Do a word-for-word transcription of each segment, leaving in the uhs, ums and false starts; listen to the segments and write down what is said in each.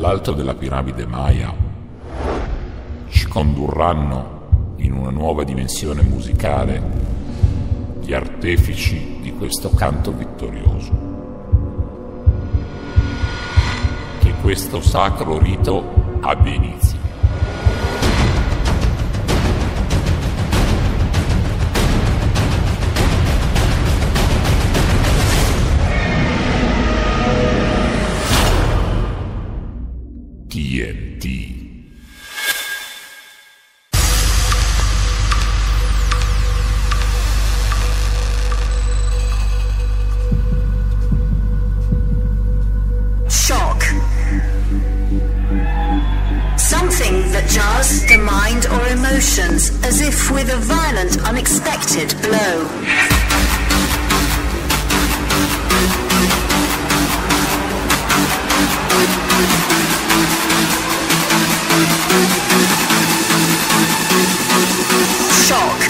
dall'alto della piramide Maya ci condurranno in una nuova dimensione musicale gli artefici di questo canto vittorioso. Che questo sacro rito abbia inizio. T N T. Shock. Something that jars the mind or emotions as if with a violent, unexpected blow. Shock.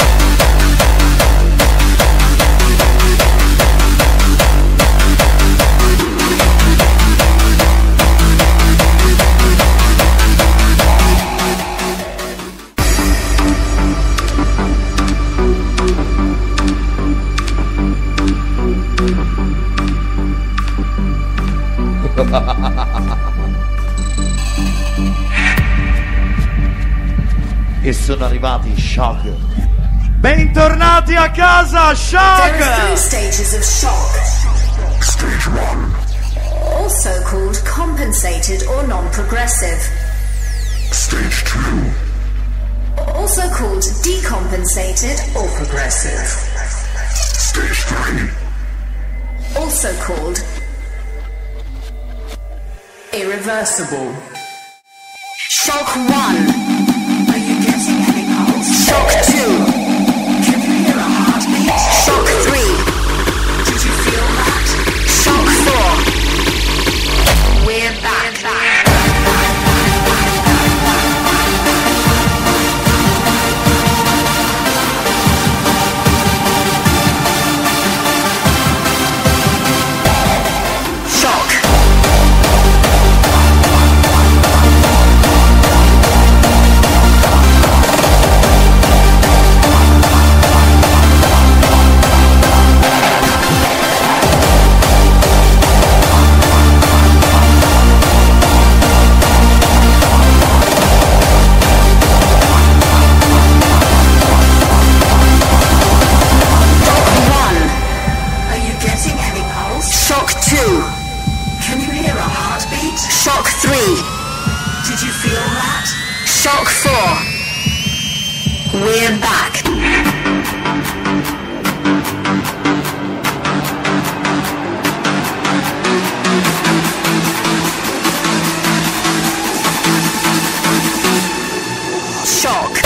E sono arrivati Shock. Bentornati a casa, Shock! There are three stages of shock. Stage one. Also called compensated or non-progressive. Stage two. Also called decompensated or progressive. Stage three. Also called irreversible. Shock one. Are you getting any pulse? Shock two. Can you hear a heartbeat? Shock three. Did you feel that? Shock four. We're back. back. Shock three. Did you feel that? Shock four. We're back. Shock.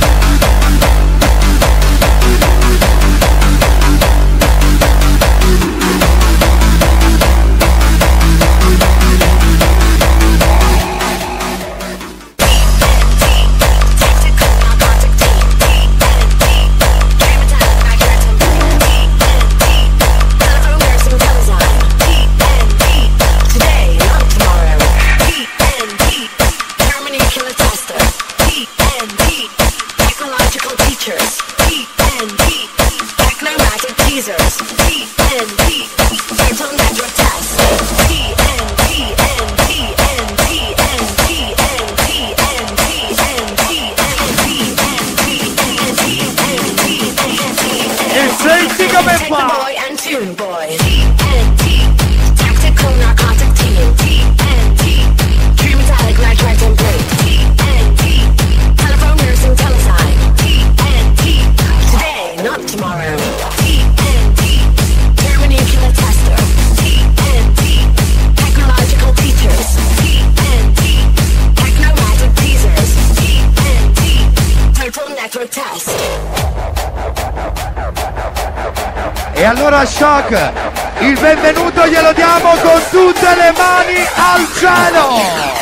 E allora Shock, il benvenuto glielo diamo con tutte le mani al cielo!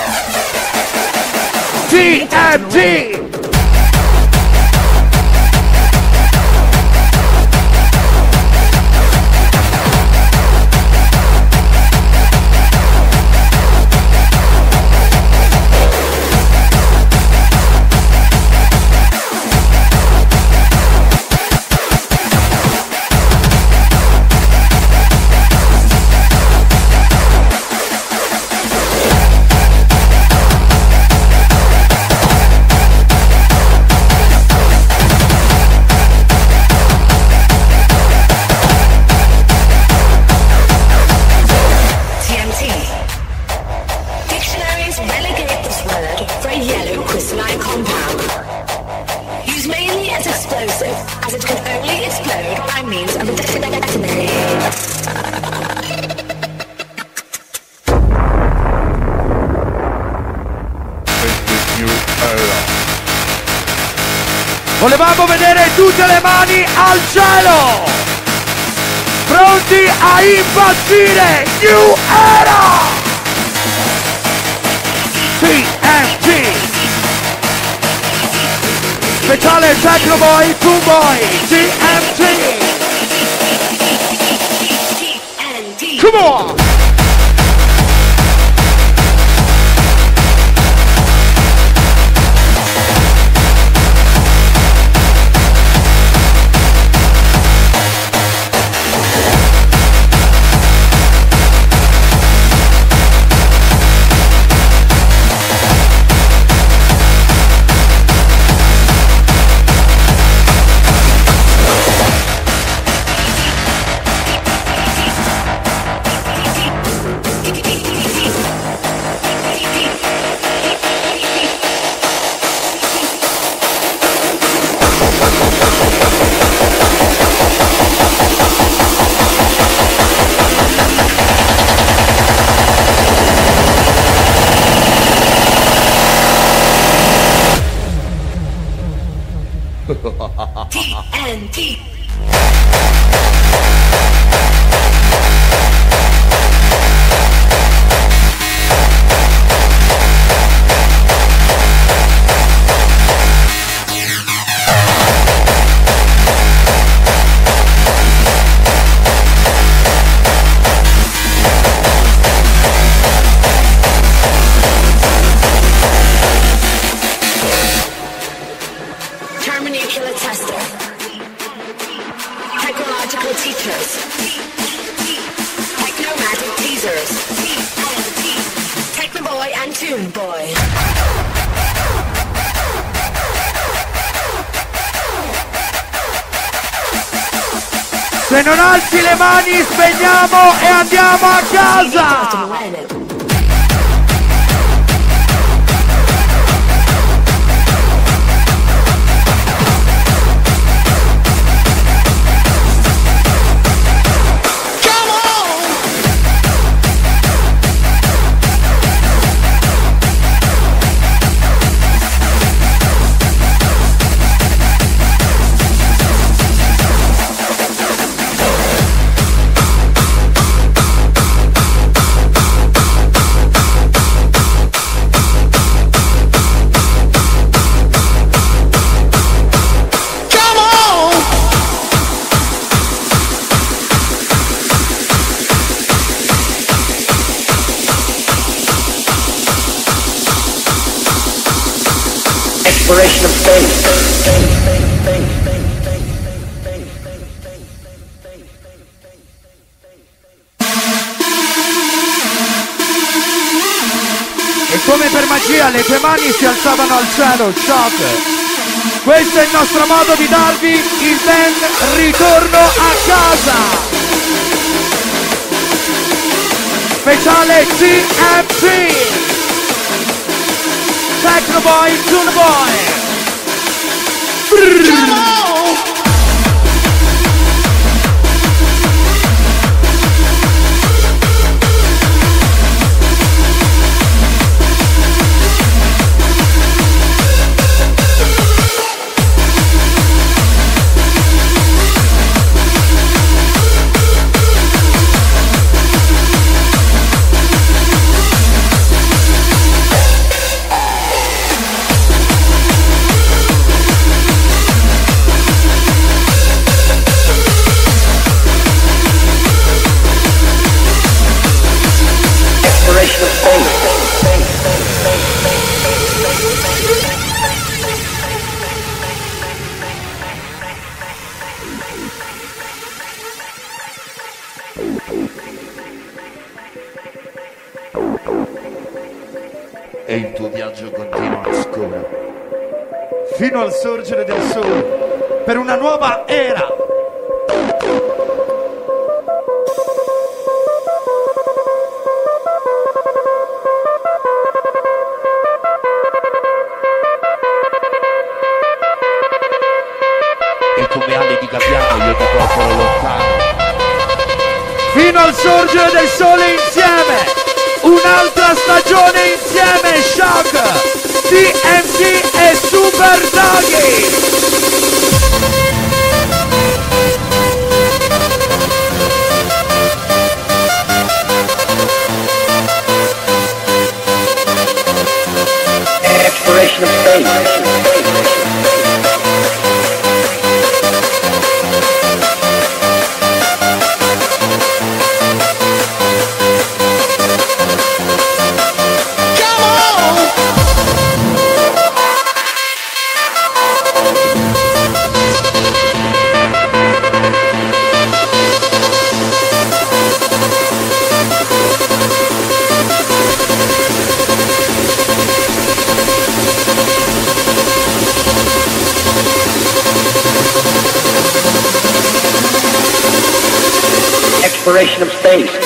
T M T! explosive, as it can only explode by means of a detonator. Volevamo vedere tutte le mani al cielo! Pronti a impazzire! New Era! T M T! Speciale Techno Boy, Toon Boy, T M T! Come on! T N T. Terminator tester. Technological teachers. Technomatic teasers. Technoboy and Toon Boy. Se non alzi le mani spegniamo e andiamo a casa! Exploration of space. E come per magia le tue mani si alzavano al cielo, Shock. Questo è il nostro modo di darvi il ben ritorno a casa. Speciale T M T. Techno Boy, Toon Boy. E il tuo viaggio continua ancora fino al sorgere del sole per una nuova era. e come ali di gabbiano io ti porto lontano. Fino al sorgere del sole insieme, un'altra stagione insieme, Shock, T M T e Super Doggy. Exploration of space. Exploration of space.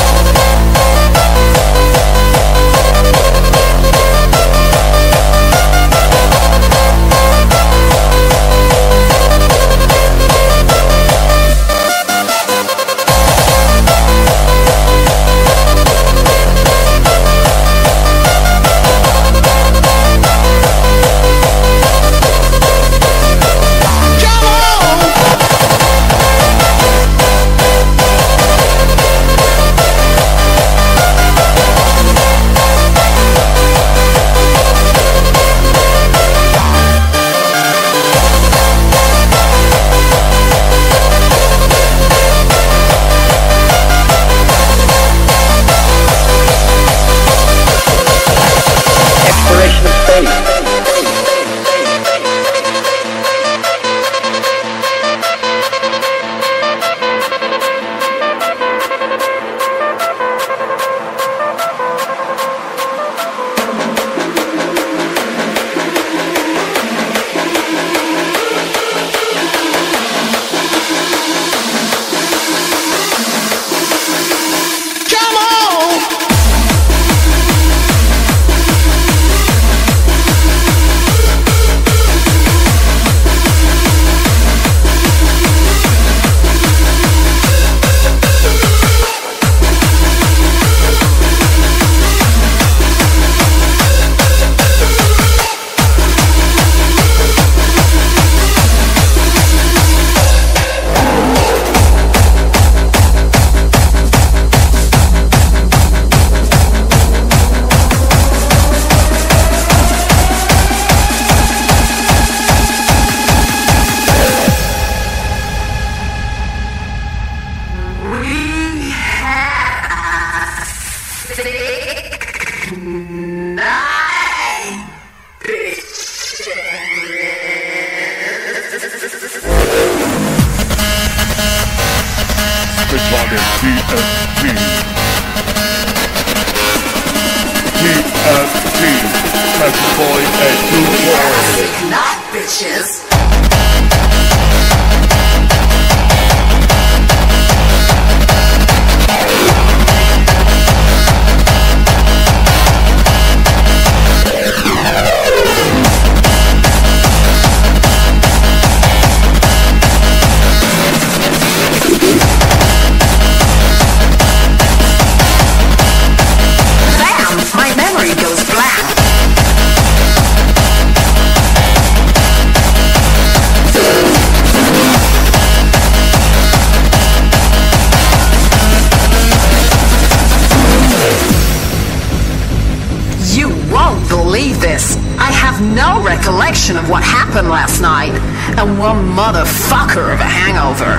Of what happened last night, and one motherfucker of a hangover.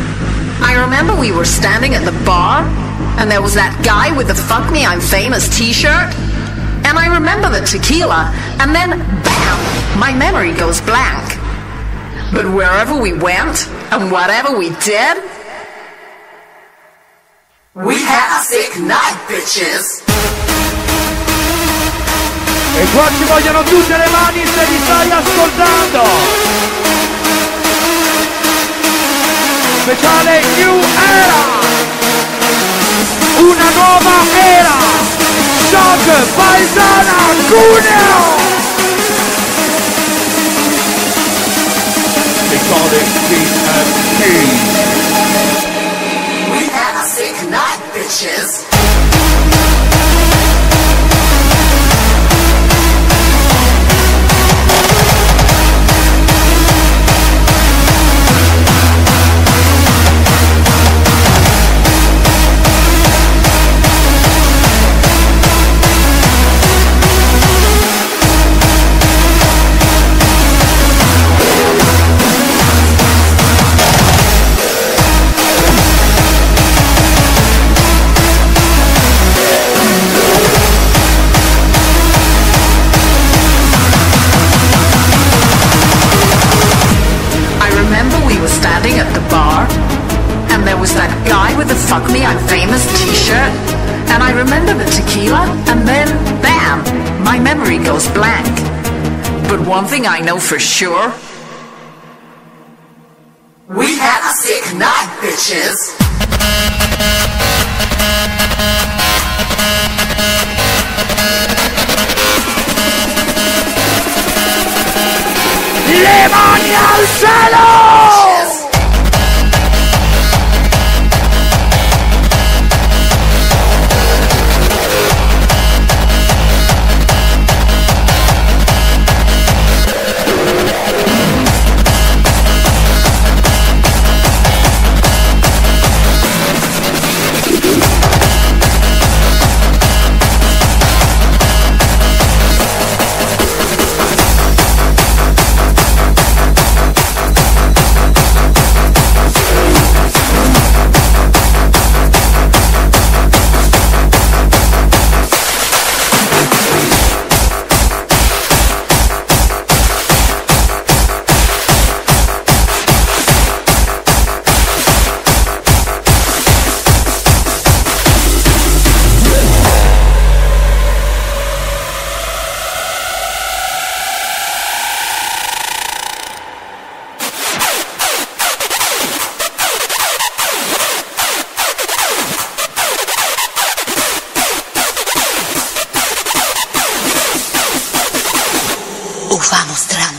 I remember we were standing at the bar, and there was that guy with the Fuck Me I'm Famous t-shirt, and I remember the tequila, and then BAM! My memory goes blank. But wherever we went, and whatever we did, we had a sick night, bitches! E qua ci vogliono tutte le mani se li stai ascoltando. Speciale New Era, una nuova era. Shock Paesana Cuneo. call it D M T. We had a sick night, bitches. Fuck Me, I'm Famous t-shirt, and I remember the tequila, and then, bam, my memory goes blank. But one thing I know for sure, we had a sick night, bitches. Le mani al cielo! Ufa mostrano.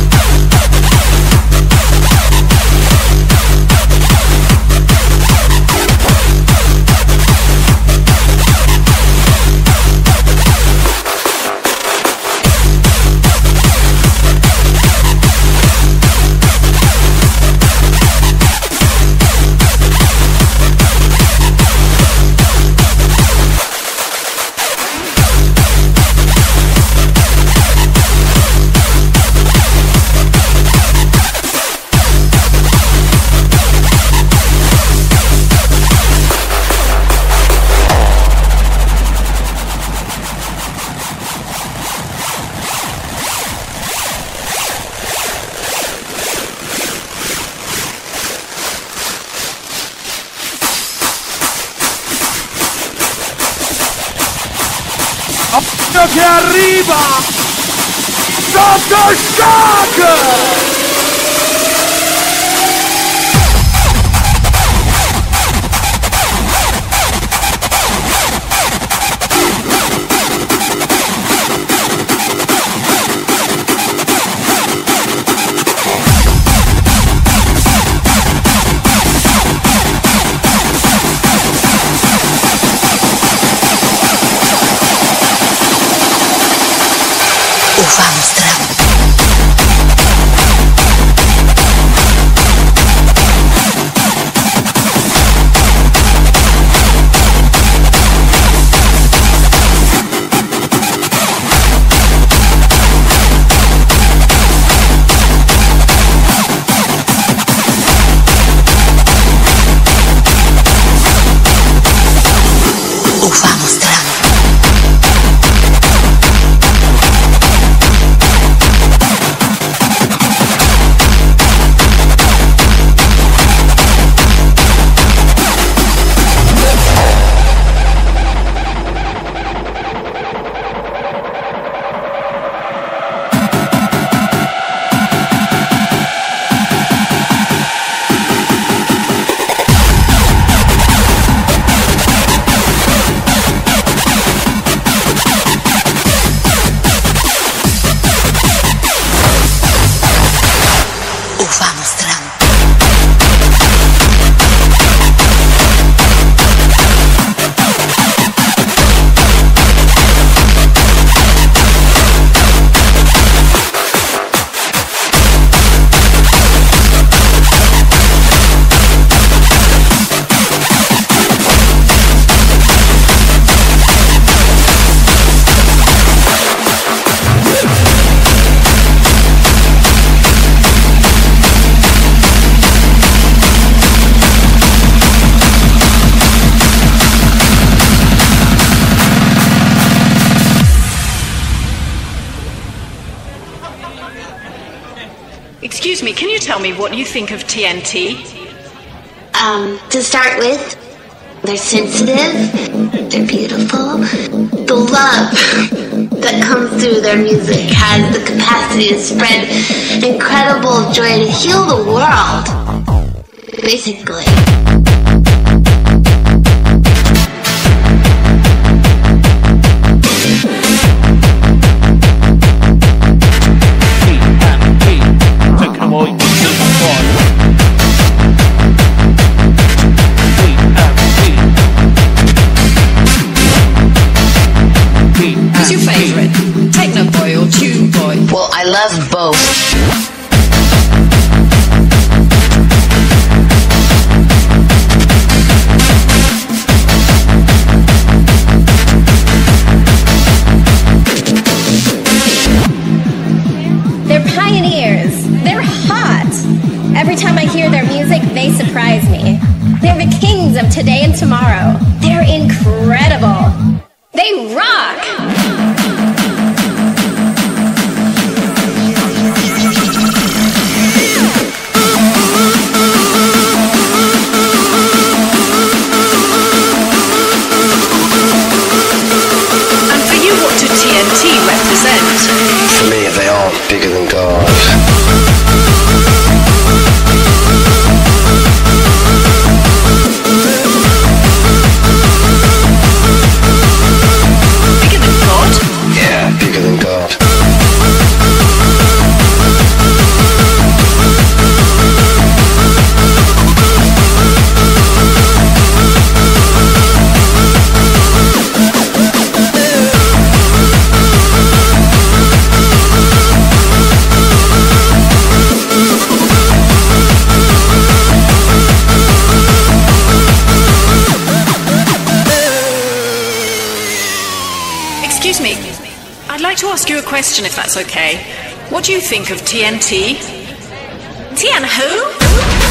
Che arriva Doctor Shock! Ufa mostrano. Excuse me, can you tell me what you think of T N T? Um, to start with, they're sensitive, they're beautiful. The love that comes through their music has the capacity to spread incredible joy to heal the world. Basically. Who's your favorite? Techno boy or tune boy? Well, I love both. They're pioneers. They're hot. Every time I hear their music, they surprise me. They're the kings of today and tomorrow. They're incredible. They rock! And for you, what do T N T represent? For me, they are bigger than God. Bigger than God? Yeah, bigger than God. Excuse me, I'd like to ask you a question if that's okay. What do you think of T N T? T N who?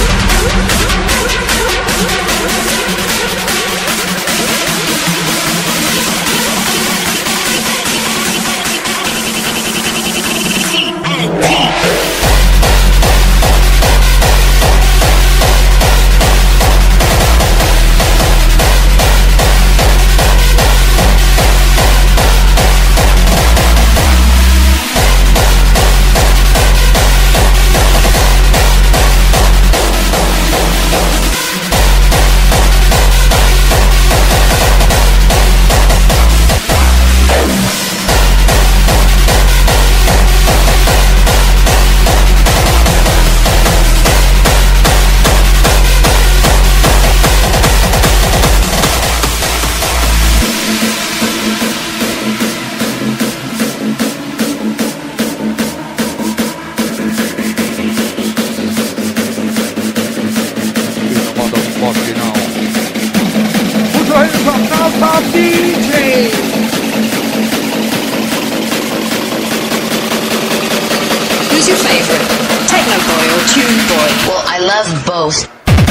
Who's your favorite? Techno boy or tune boy? Well, I love both.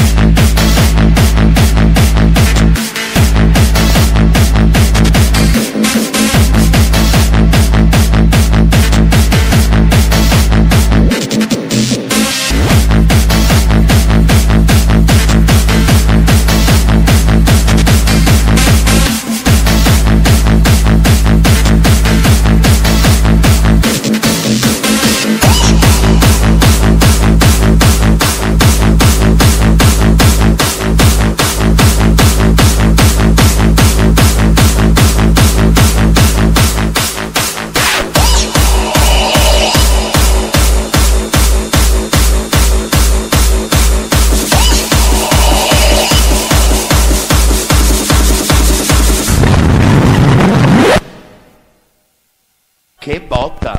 Che botta!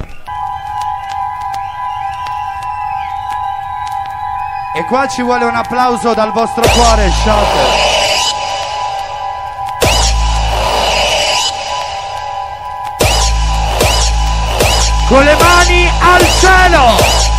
E qua ci vuole un applauso dal vostro cuore, Shock. Con le mani al cielo!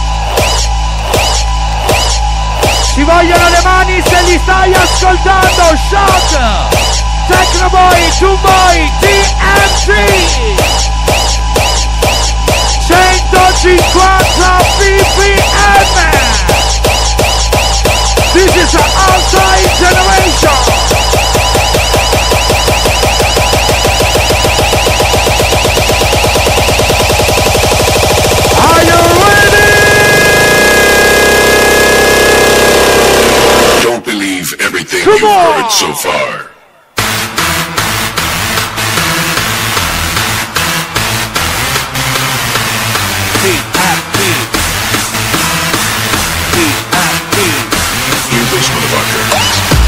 Ci vogliono le mani se li stai ascoltando, Shock! Techno Boy, Tune Boy, T N T! Change centocinquanta B P M. This is an outside generation. Are you ready? Don't believe everything Come you've on. heard so far. Hear this, motherfucker.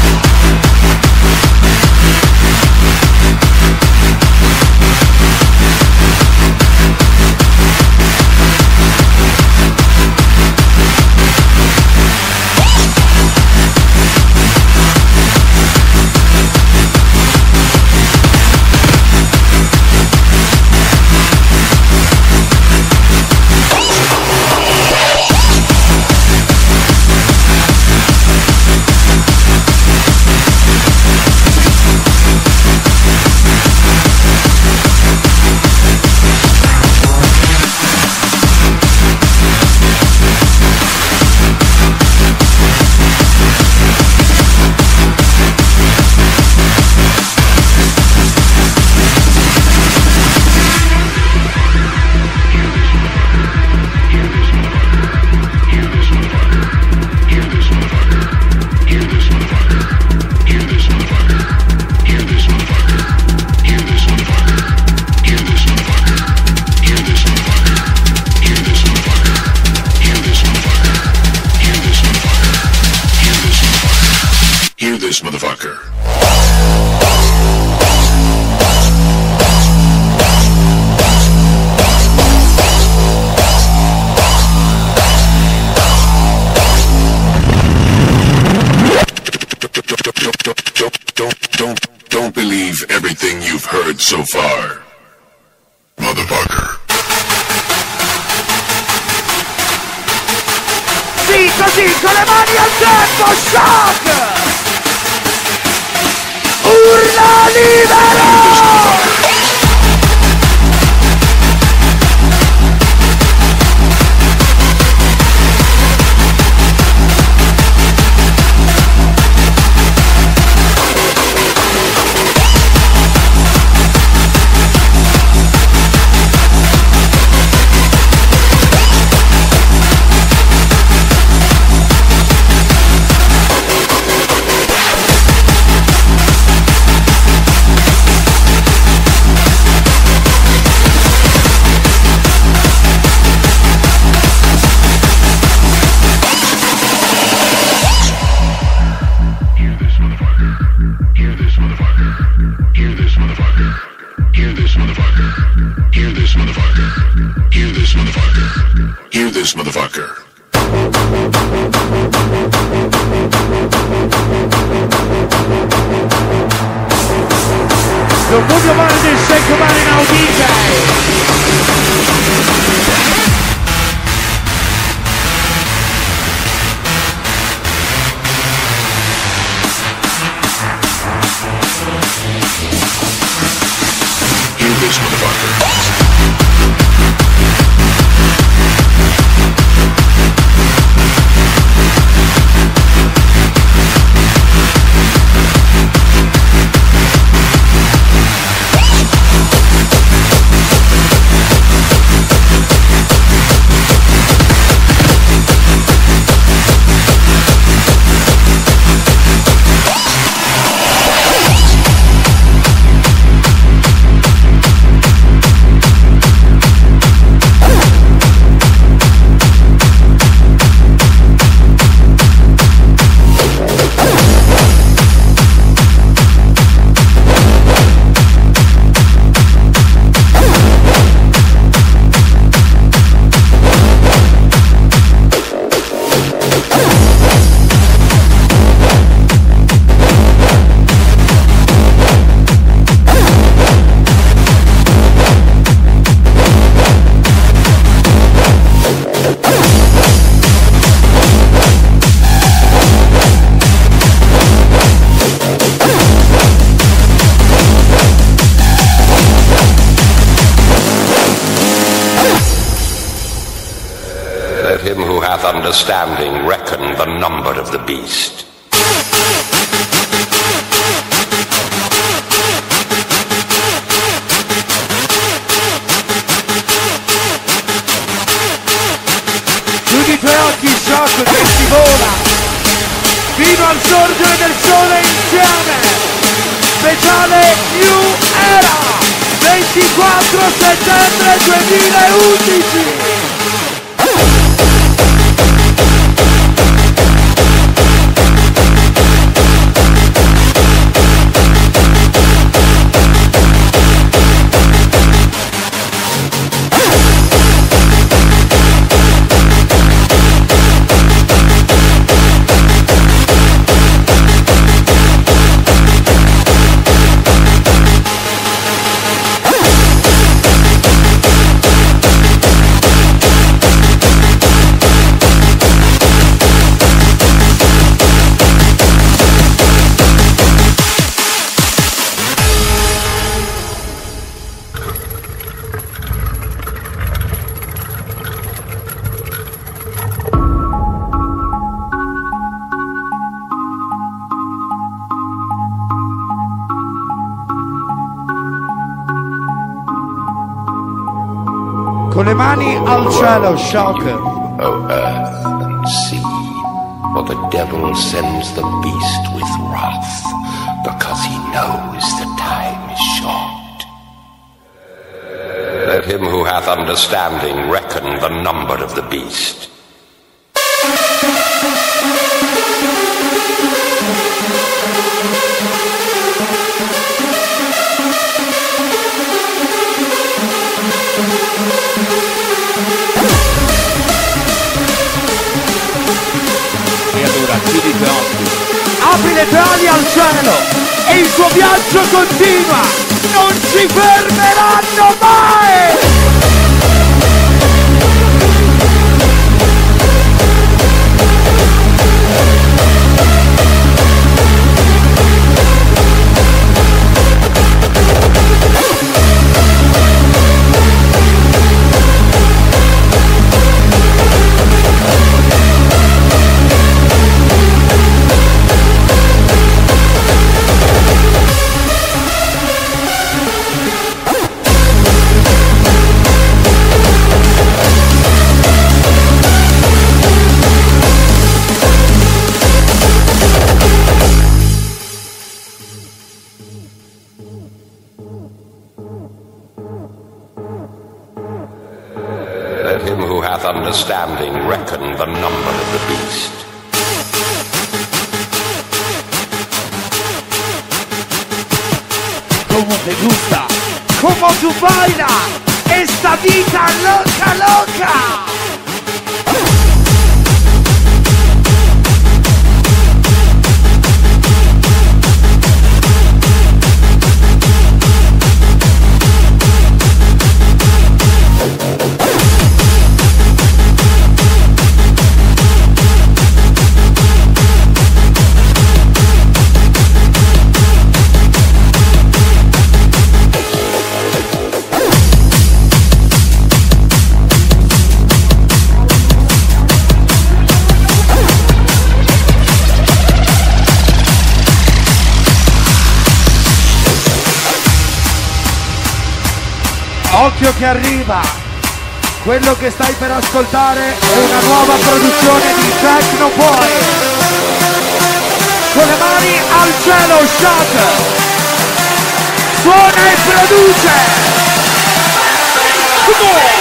Hear this, motherfucker. Don't, don't, don't, don't believe everything you've heard so far, motherfucker. Sì, così, con le mani al tempo, shock! Urla libero! Hear this, motherfucker. Don't move your body, just shake your body now, D J. Hear this, motherfucker. understanding reckon the number of the beast. Chiudi i tuoi occhi, Shock, che si vola fino al sorgere del sole insieme. Speciale New Era, ventiquattro settembre duemilaundici. Con le mani al cielo, Shock. O earth and sea, for the devil sends the beast with wrath, because he knows the time is short. Let him who hath understanding reckon the number of the beast. Chiudi i tuoi occhi, apri le tue ali al cielo e il tuo viaggio continua, non ci fermeranno mai! Understanding reckon the number of the beast. Como te gusta, como tu baila, esta vida loca, loca. Occhio che arriva, quello che stai per ascoltare è una nuova produzione di Technoboy. Con le mani al cielo, Shock, suona e produce. Come on!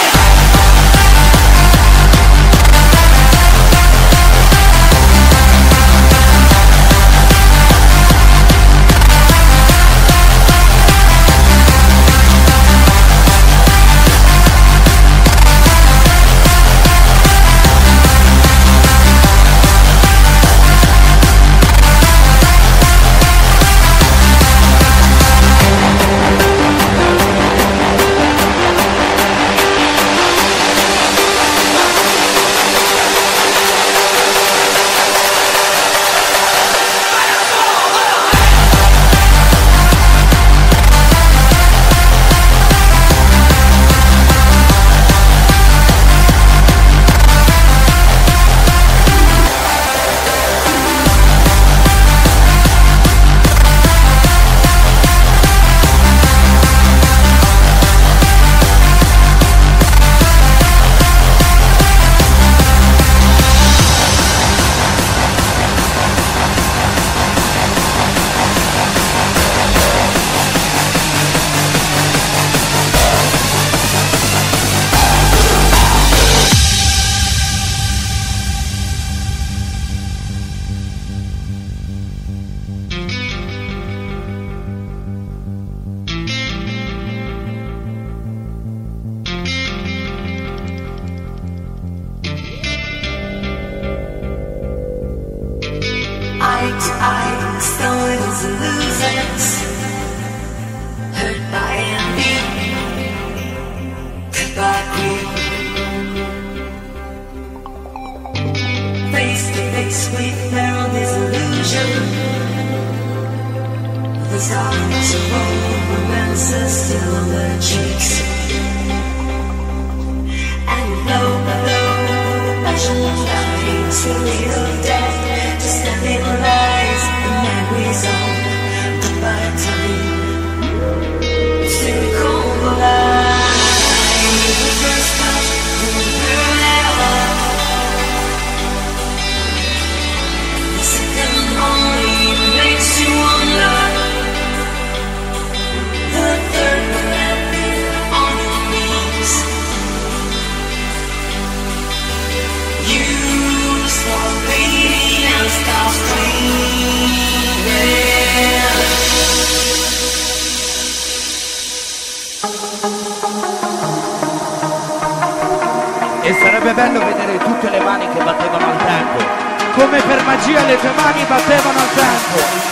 E sarebbe bello vedere tutte le mani che battevano al tango, come per magia le tue mani battevano al tango.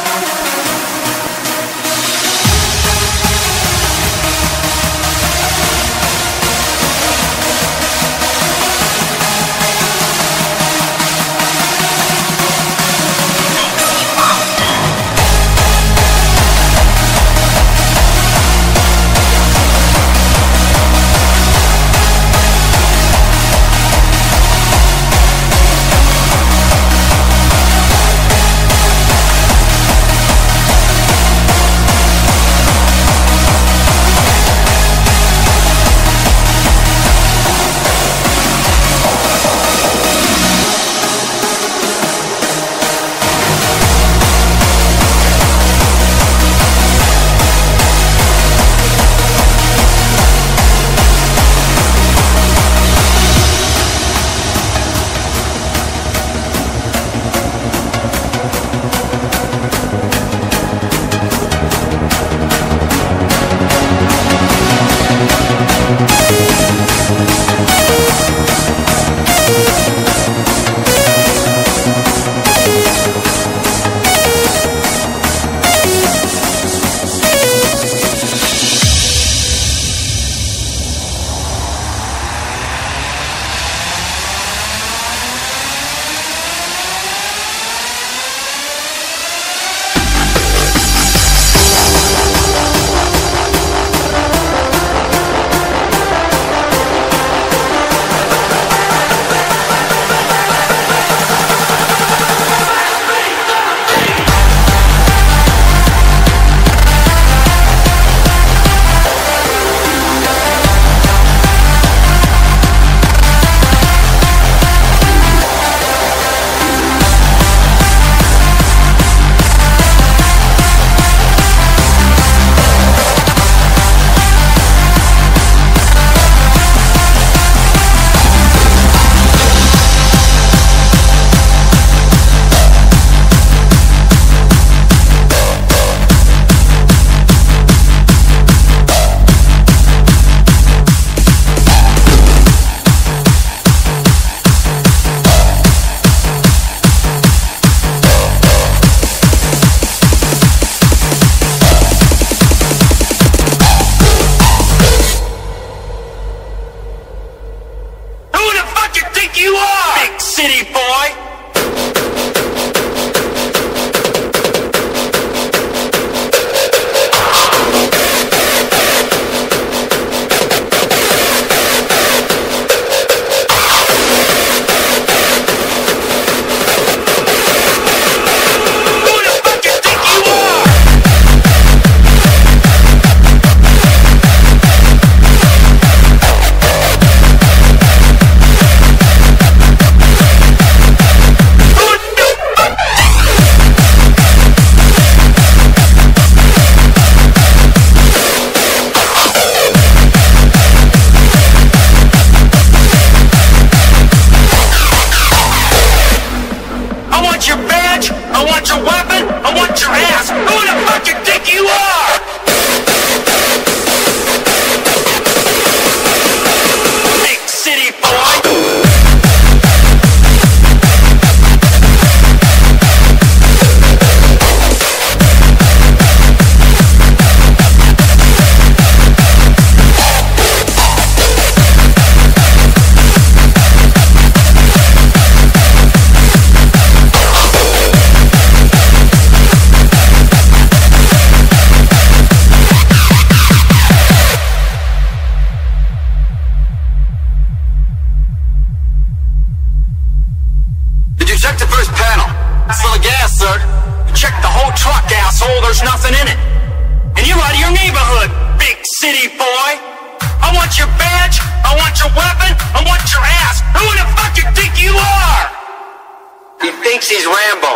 old truck, asshole, there's nothing in it. And you're out of your neighborhood, big city boy. I want your badge, I want your weapon, I want your ass. Who the fuck you think you are? He thinks he's Rambo.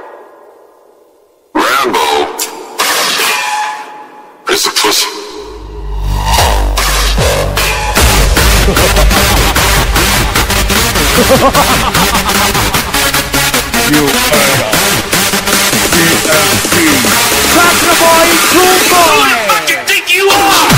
Rambo? It's a pussy. You heard us. D M P. Cracker Boy, Cool Boy. Who the fuck you think you are?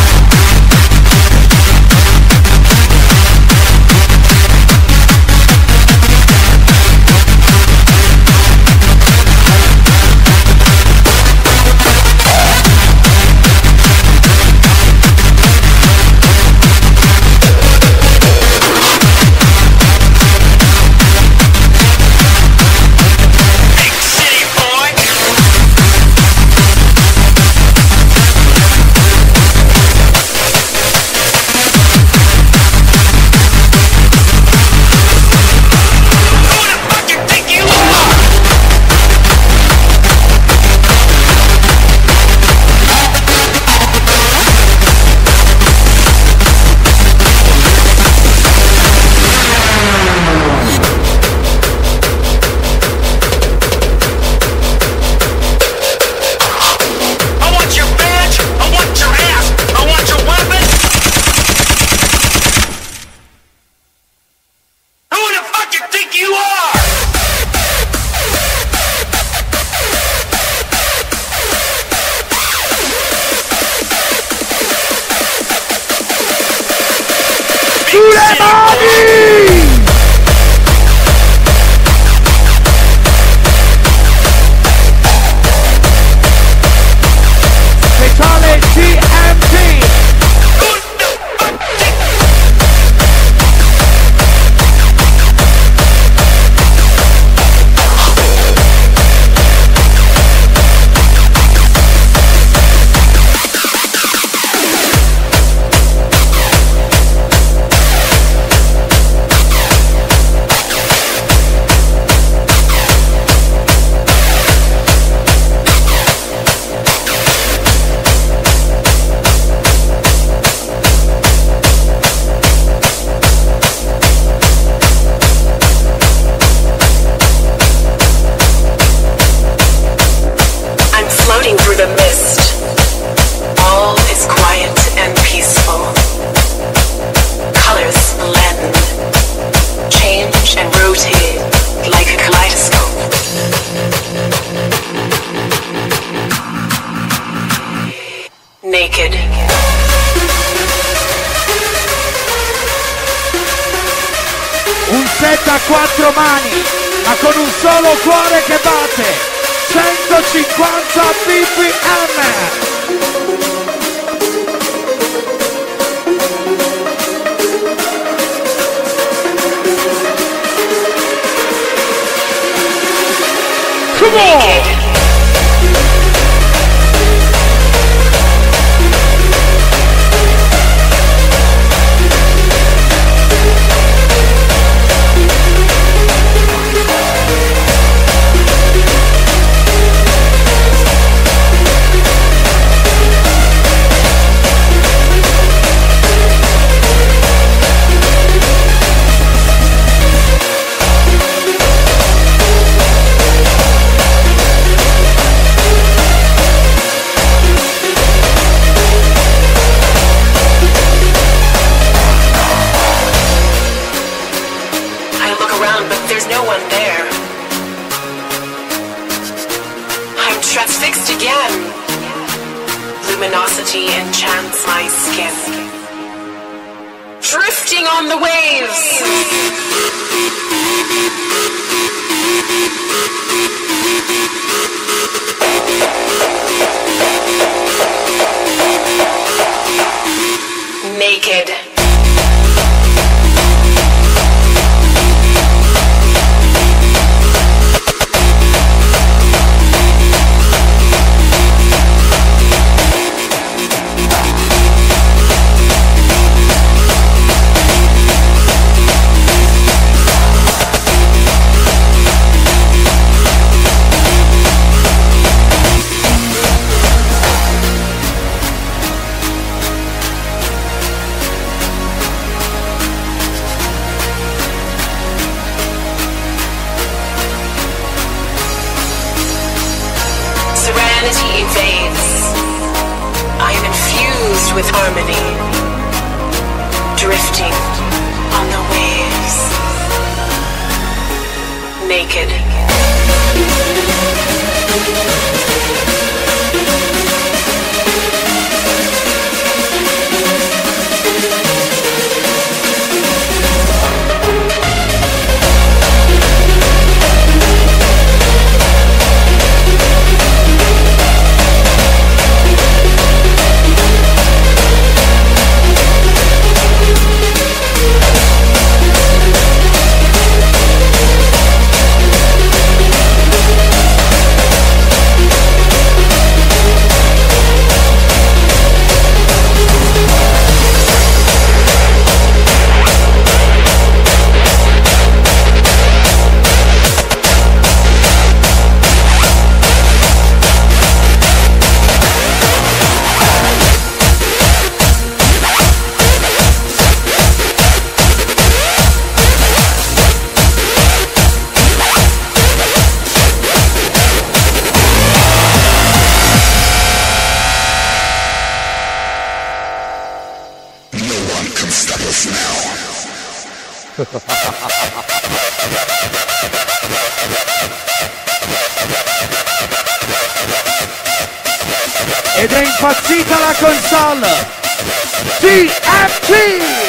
Quattro mani, ma con un solo cuore che batte, centocinquanta B P M. Come on! Luminosity enchants my skin. Drifting on the waves. Naked. humanity invades, I am infused with harmony, drifting on the waves, naked. Ed è impazzita la console T F T.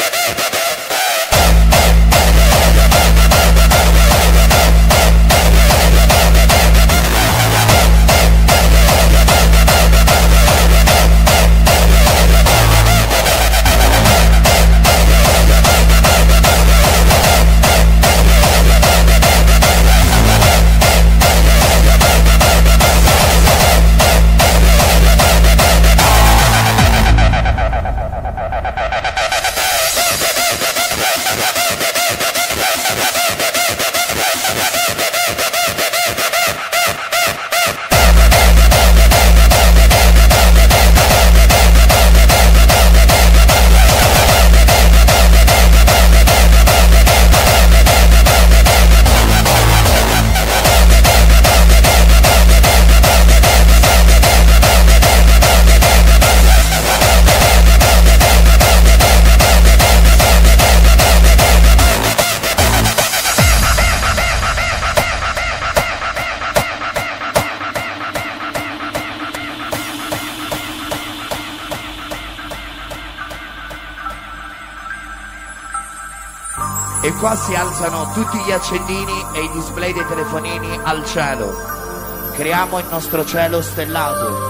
E qua si alzano tutti gli accendini e i display dei telefonini al cielo. Creiamo il nostro cielo stellato.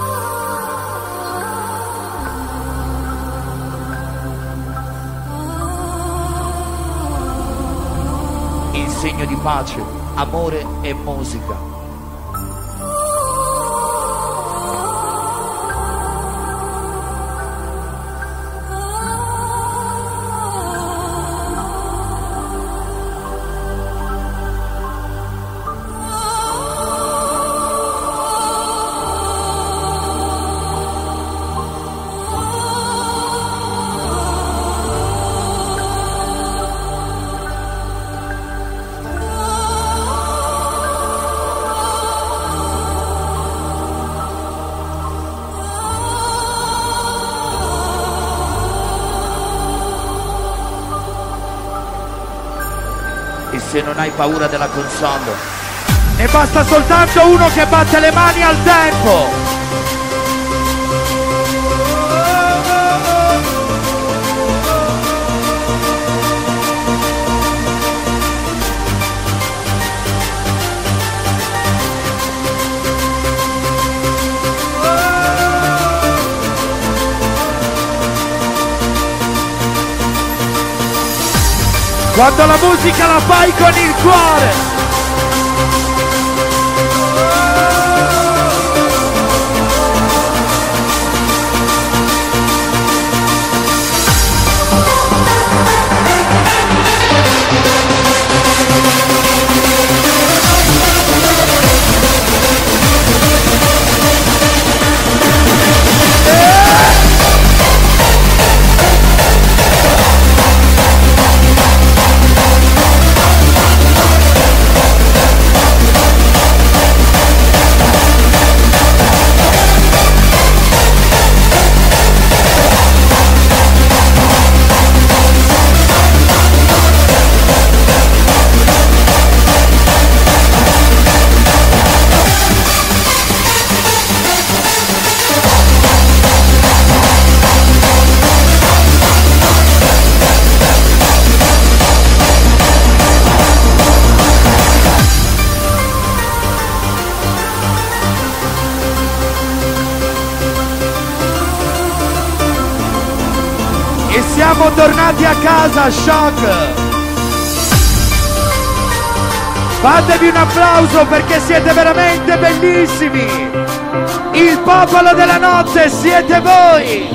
In segno di pace, amore e musica. Se non hai paura della console, ne basta soltanto uno che batte le mani al tempo. Quando la musica la fai con il cuore. Siamo tornati a casa, Shock! Fatevi un applauso perché siete veramente bellissimi! Il popolo della notte siete voi!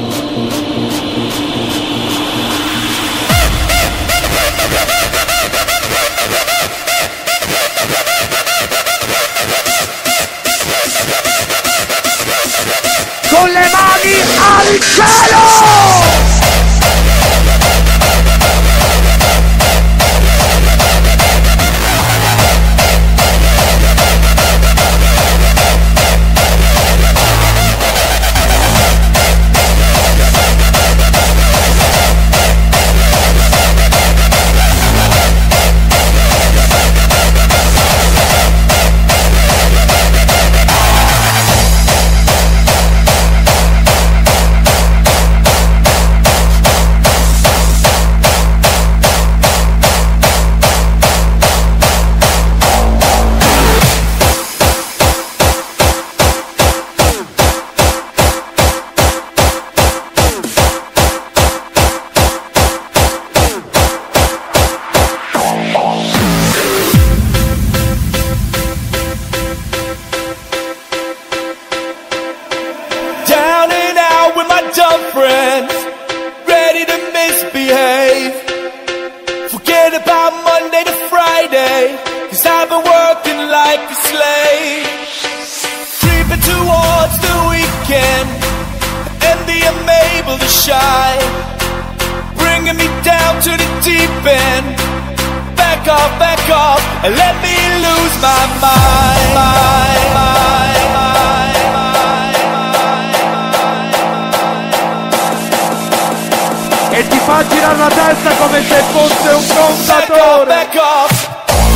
Con le mani al cielo! E ti fa girare la testa come se fosse un contatore. Back off, back off.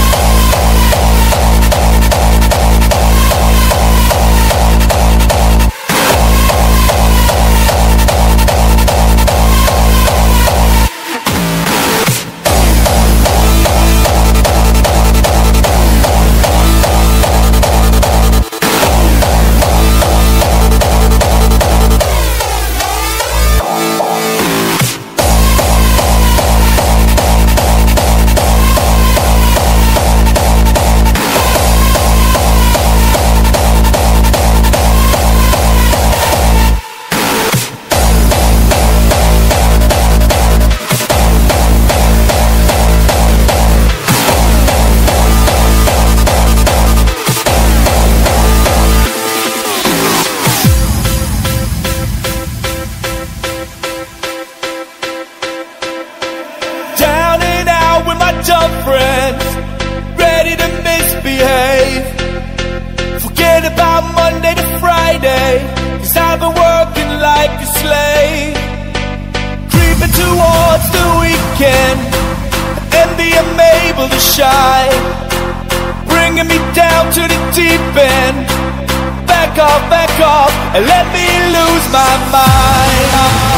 And let me lose my mind.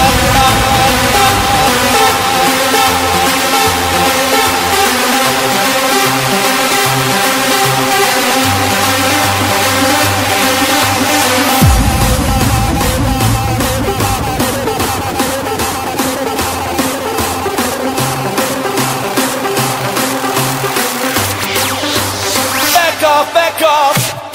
Back off, back off.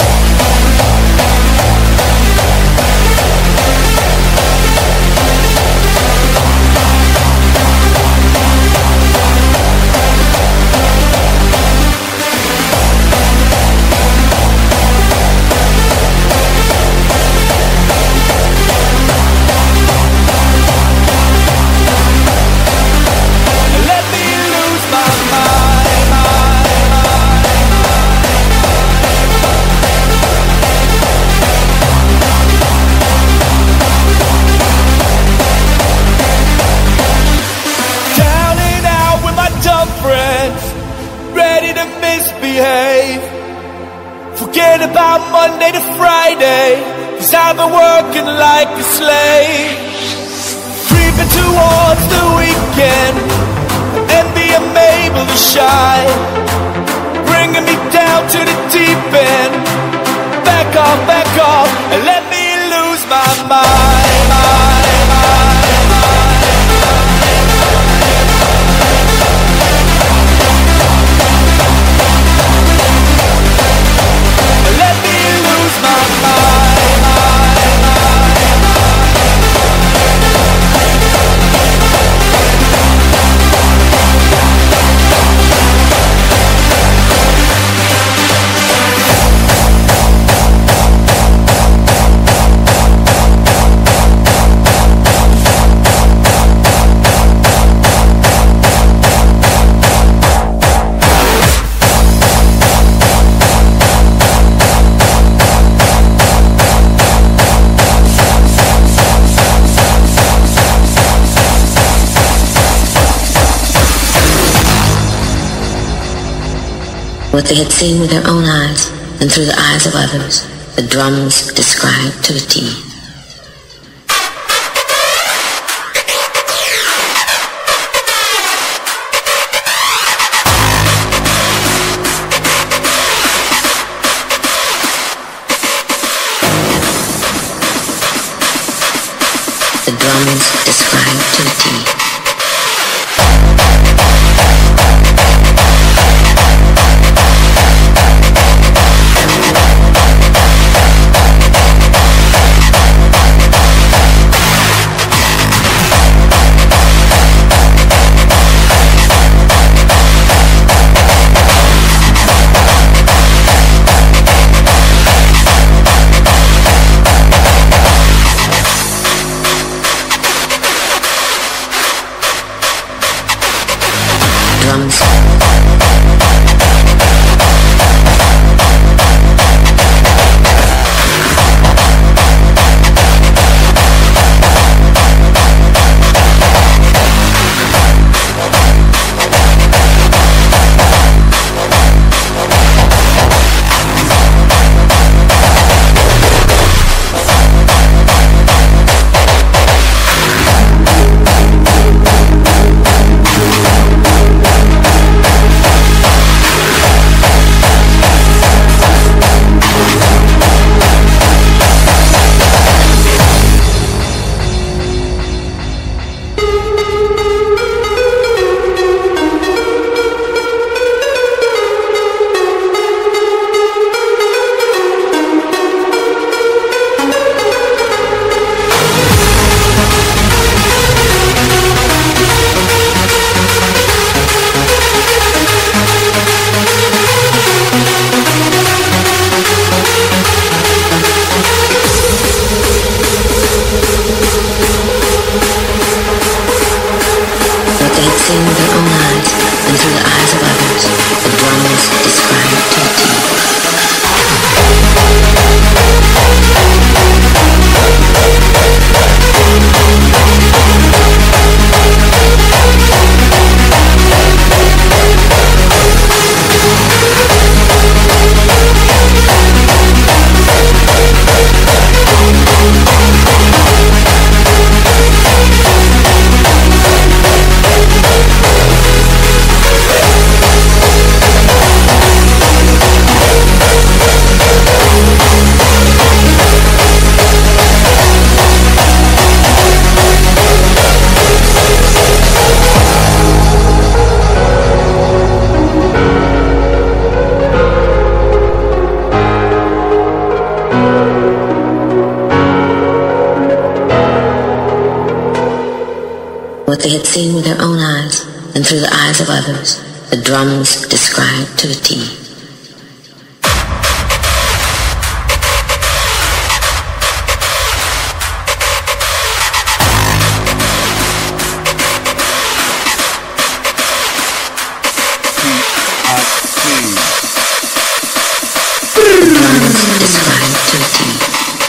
Forget about Monday to Friday, 'cause I've been working like a slave. Creeping towards the weekend, and being able to shine, bringing me down to the deep end. Back off, back off, and let me lose my mind. My, my, my, my, my. what they had seen with their own eyes and through the eyes of others, the drums described to a T. The drums described to a T. Drums. What they had seen with their own eyes and through the eyes of others, the drums described to a T. Drums described to a T.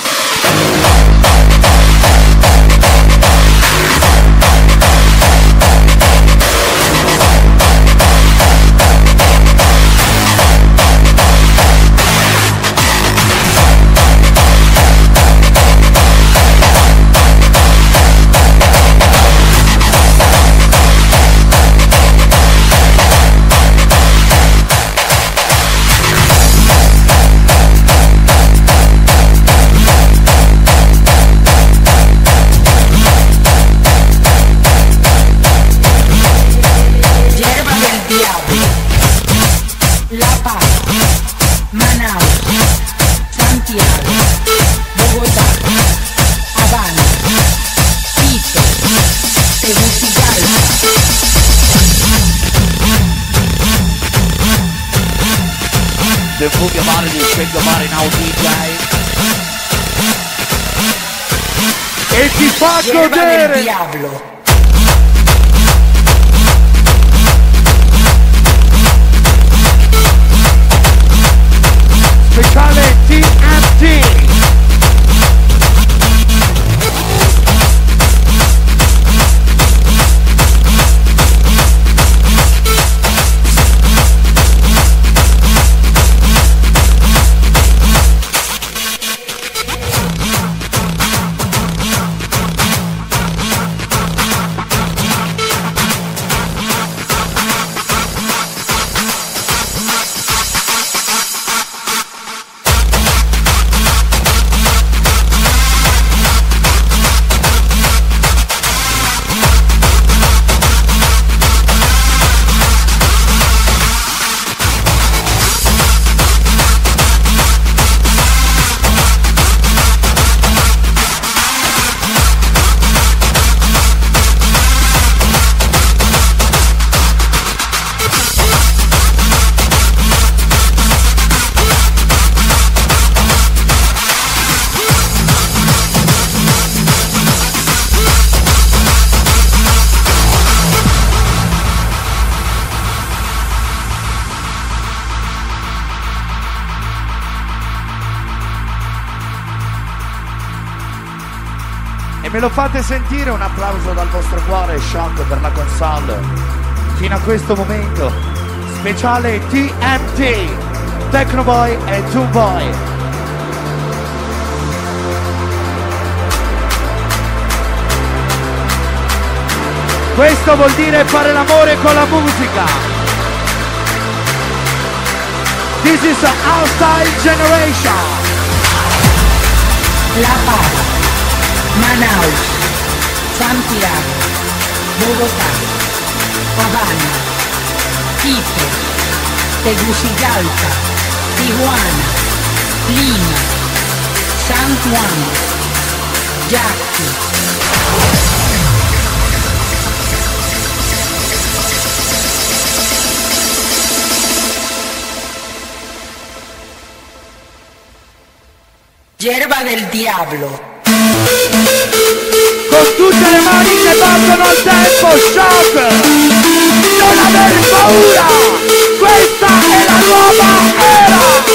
Then move your body, just shake your body now, D J. E ti fa godere! Diavolo! Speciale T M T! E me lo fate sentire, un applauso dal vostro cuore, Shock, per la console. Fino a questo momento, speciale T M T, Techno Boy e Two Boy. Questo vuol dire fare l'amore con la musica. This is a Hostile Generation. La Paz, Manaus, Santiago, Bogotá, Habana, Quito, Tegucigalpa, Tijuana, Lima, San Juan, Yaqui. Yerba del diablo. Con tutte le mani che battono al tempo, Shock! Non aver paura! Questa è la nuova era!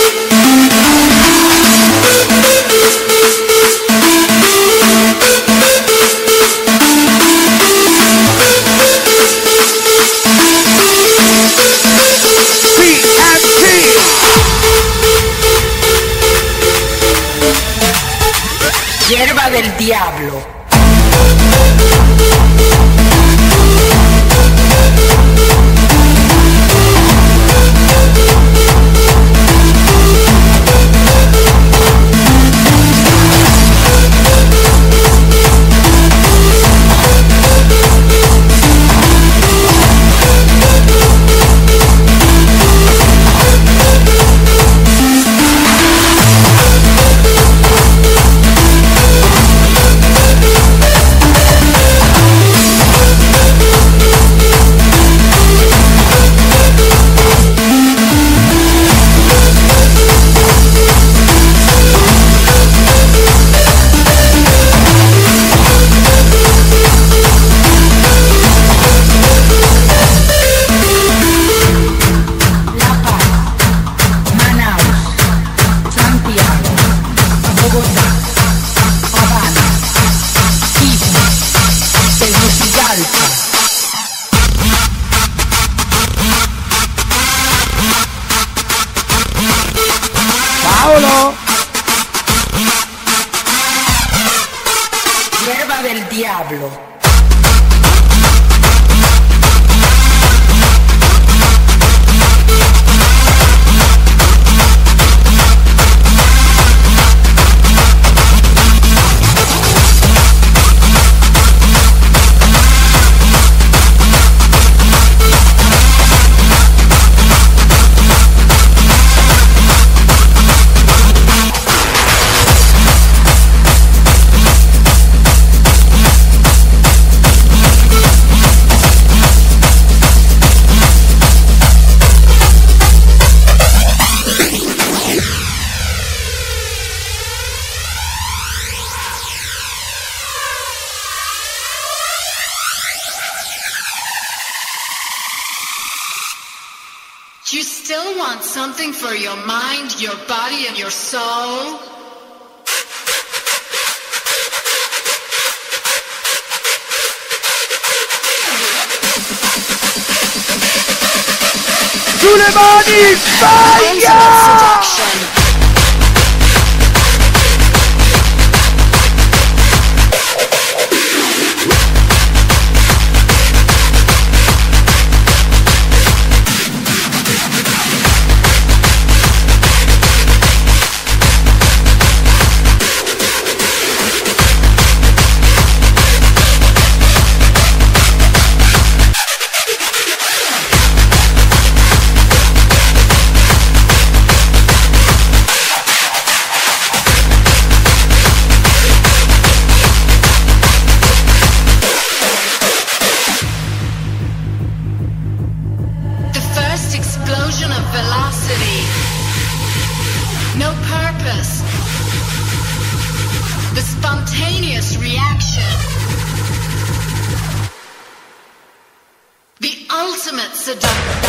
Yerba del diablo. Yerba del diablo. You still want something for your mind, your body, and your soul? Sulle mani, fire! Spontaneous reaction. The ultimate seduction.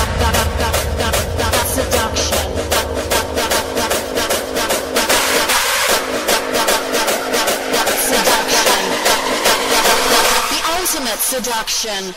Seduction. Seduction.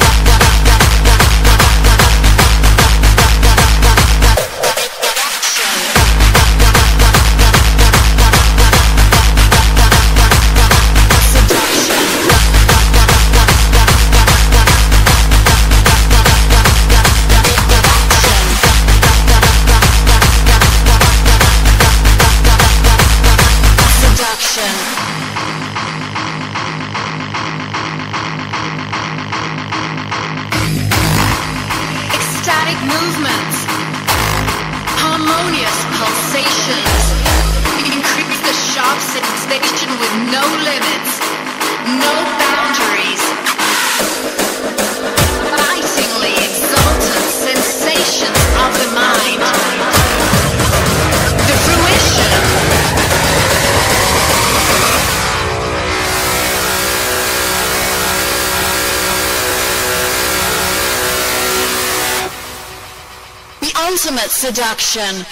Movements, harmonious pulsations, increase the sharp sensation with no limits, no boundaries, bitingly exultant sensations of the mind, the fruition. Ultimate seduction.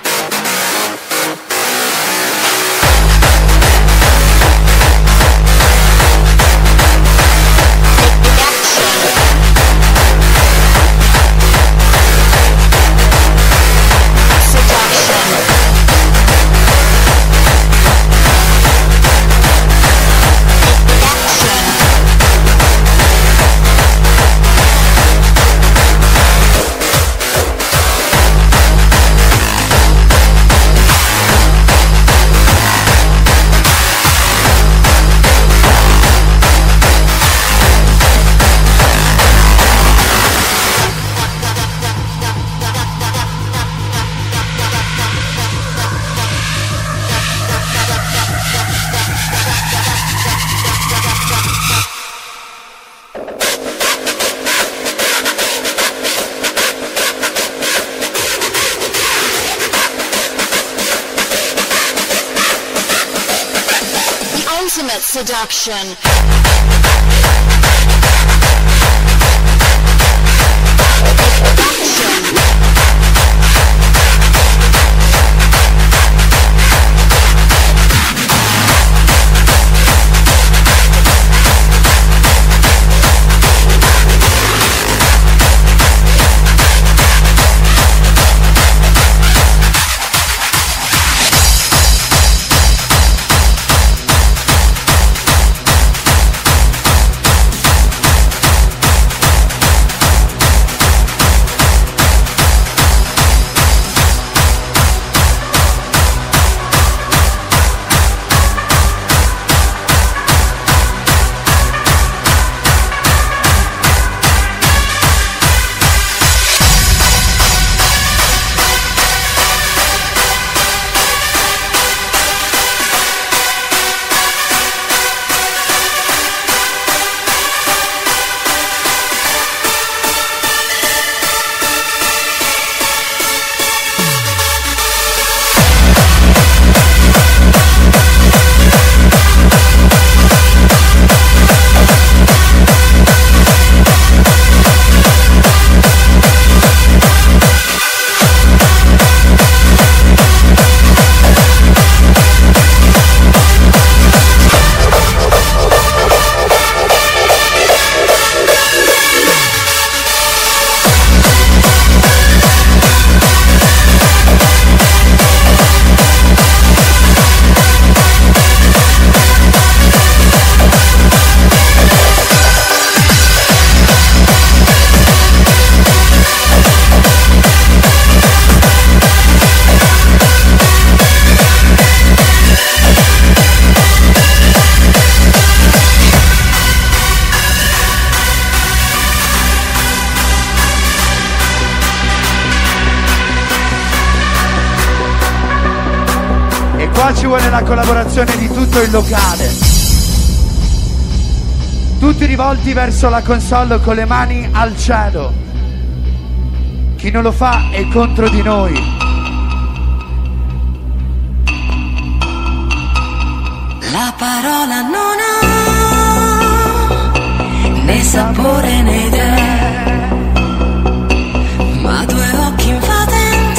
Ultimate seduction. Qua ci vuole la collaborazione di tutto il locale. Tutti rivolti verso la console con le mani al cielo. Chi non lo fa è contro di noi. La parola non ha né sapore né idea, ma due occhi invadenti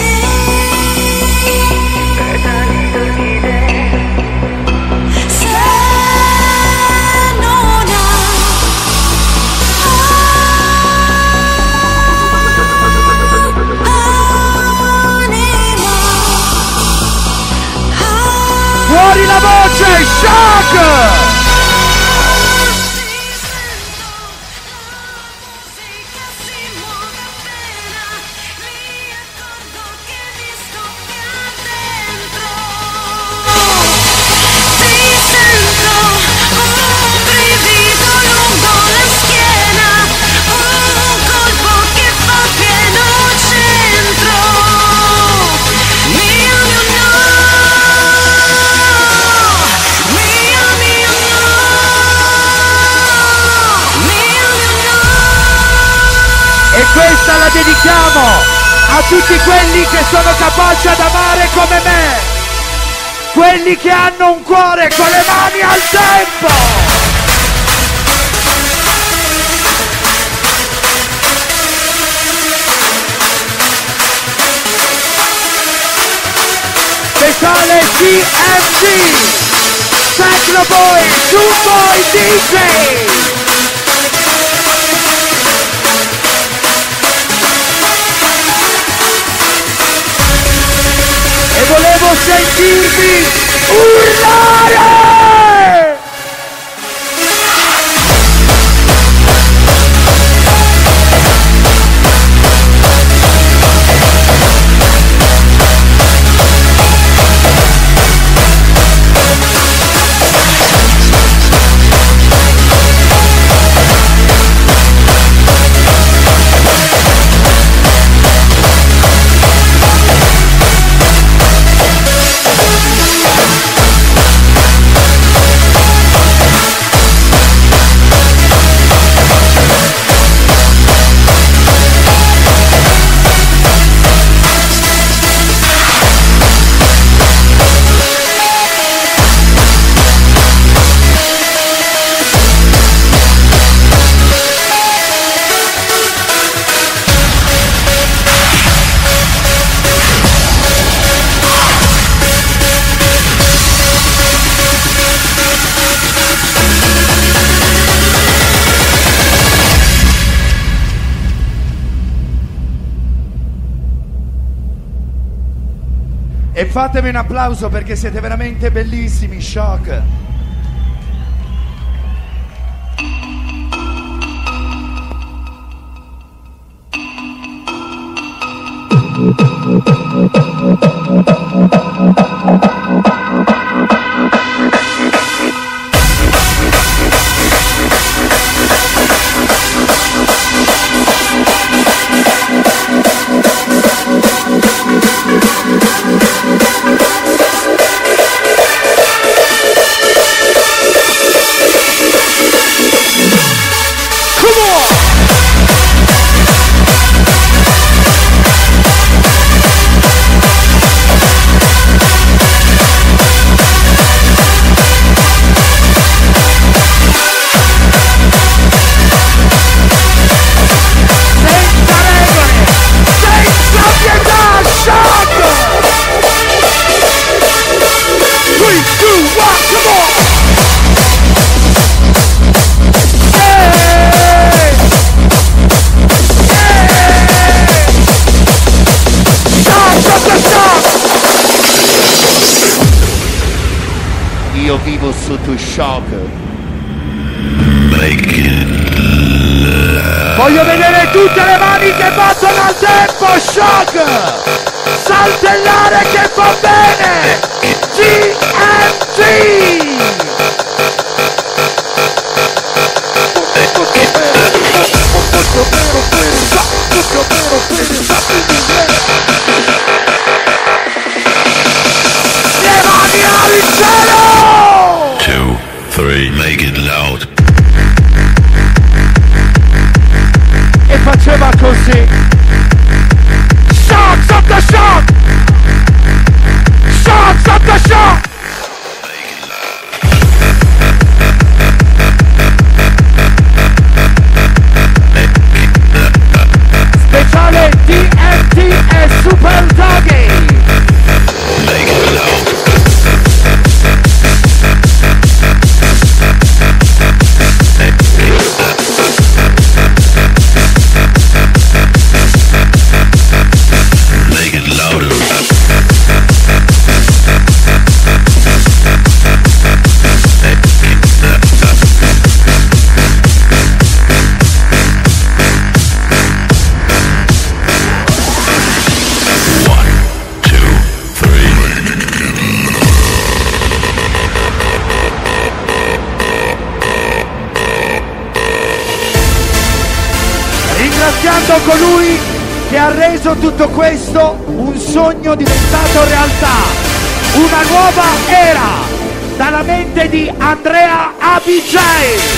se non ha Fuori la voce, Shock! Questa la dedichiamo a tutti quelli che sono capaci ad amare come me, quelli che hanno un cuore con le mani al tempo. Speciale T M G, Techno Boy, Two Boy D J. E volevo sentirvi urlare! E fatemi un applauso perché siete veramente bellissimi, Shock. Io vivo sotto shock. Voglio vedere tutte le mani che battono al tempo, Shock! Saltellare che va bene! T M G! Le mani al cielo! Two, three, make it loud. E faceva così. Shock sotto shock! Shock sotto shock! Speciale T M T e Super Doggy! Make it loud. Make it louder. colui che ha reso tutto questo un sogno diventato realtà. Una nuova era dalla mente di Andrea Abigay.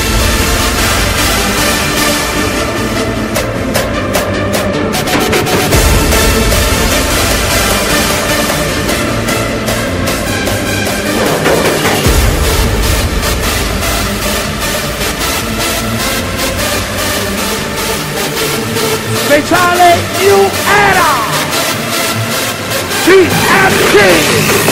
Speciale New Era T M T.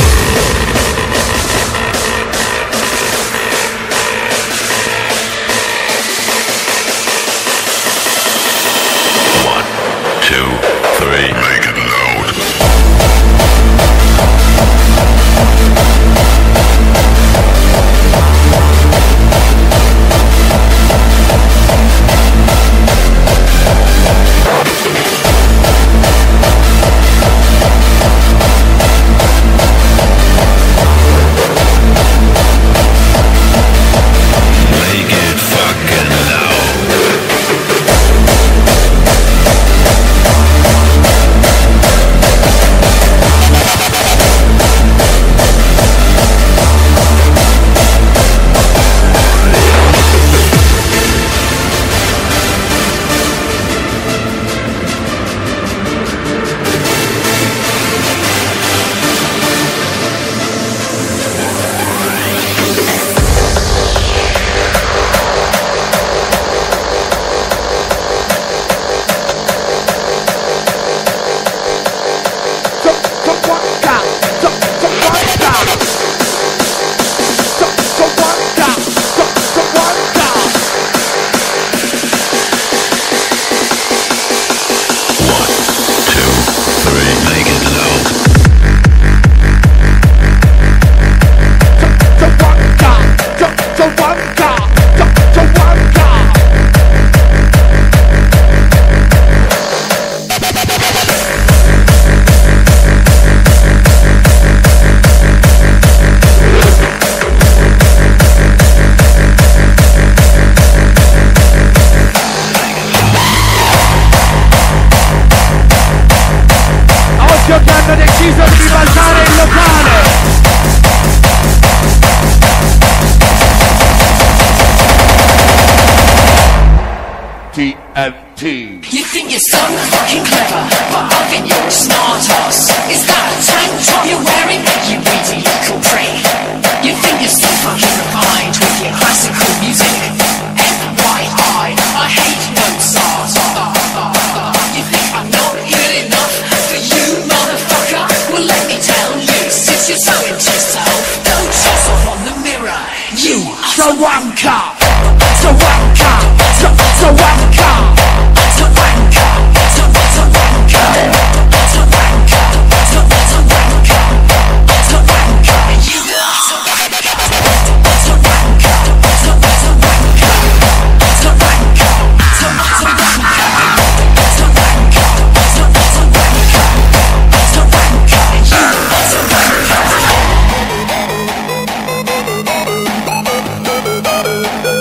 T M T. You think you're so fucking clever, but I think you're a smart ass. Is that a tank top you're wearing, you weedy little prick? You think you're so fucking refined with your classical music? F Y I, I hate Mozart. You think I'm not good enough for you, motherfucker? Well, let me tell you, since you're so into yourself, don't toss off on the mirror, you utter wanker. So wanker, so, so wanker, so wanker, so, so wanker, so wanker, so, so wanker, so wanker, you are so wanker, so wanker, so, so wanker, so wanker, so, so wanker, so wanker, so, so wanker, so wanker, you are so wanker.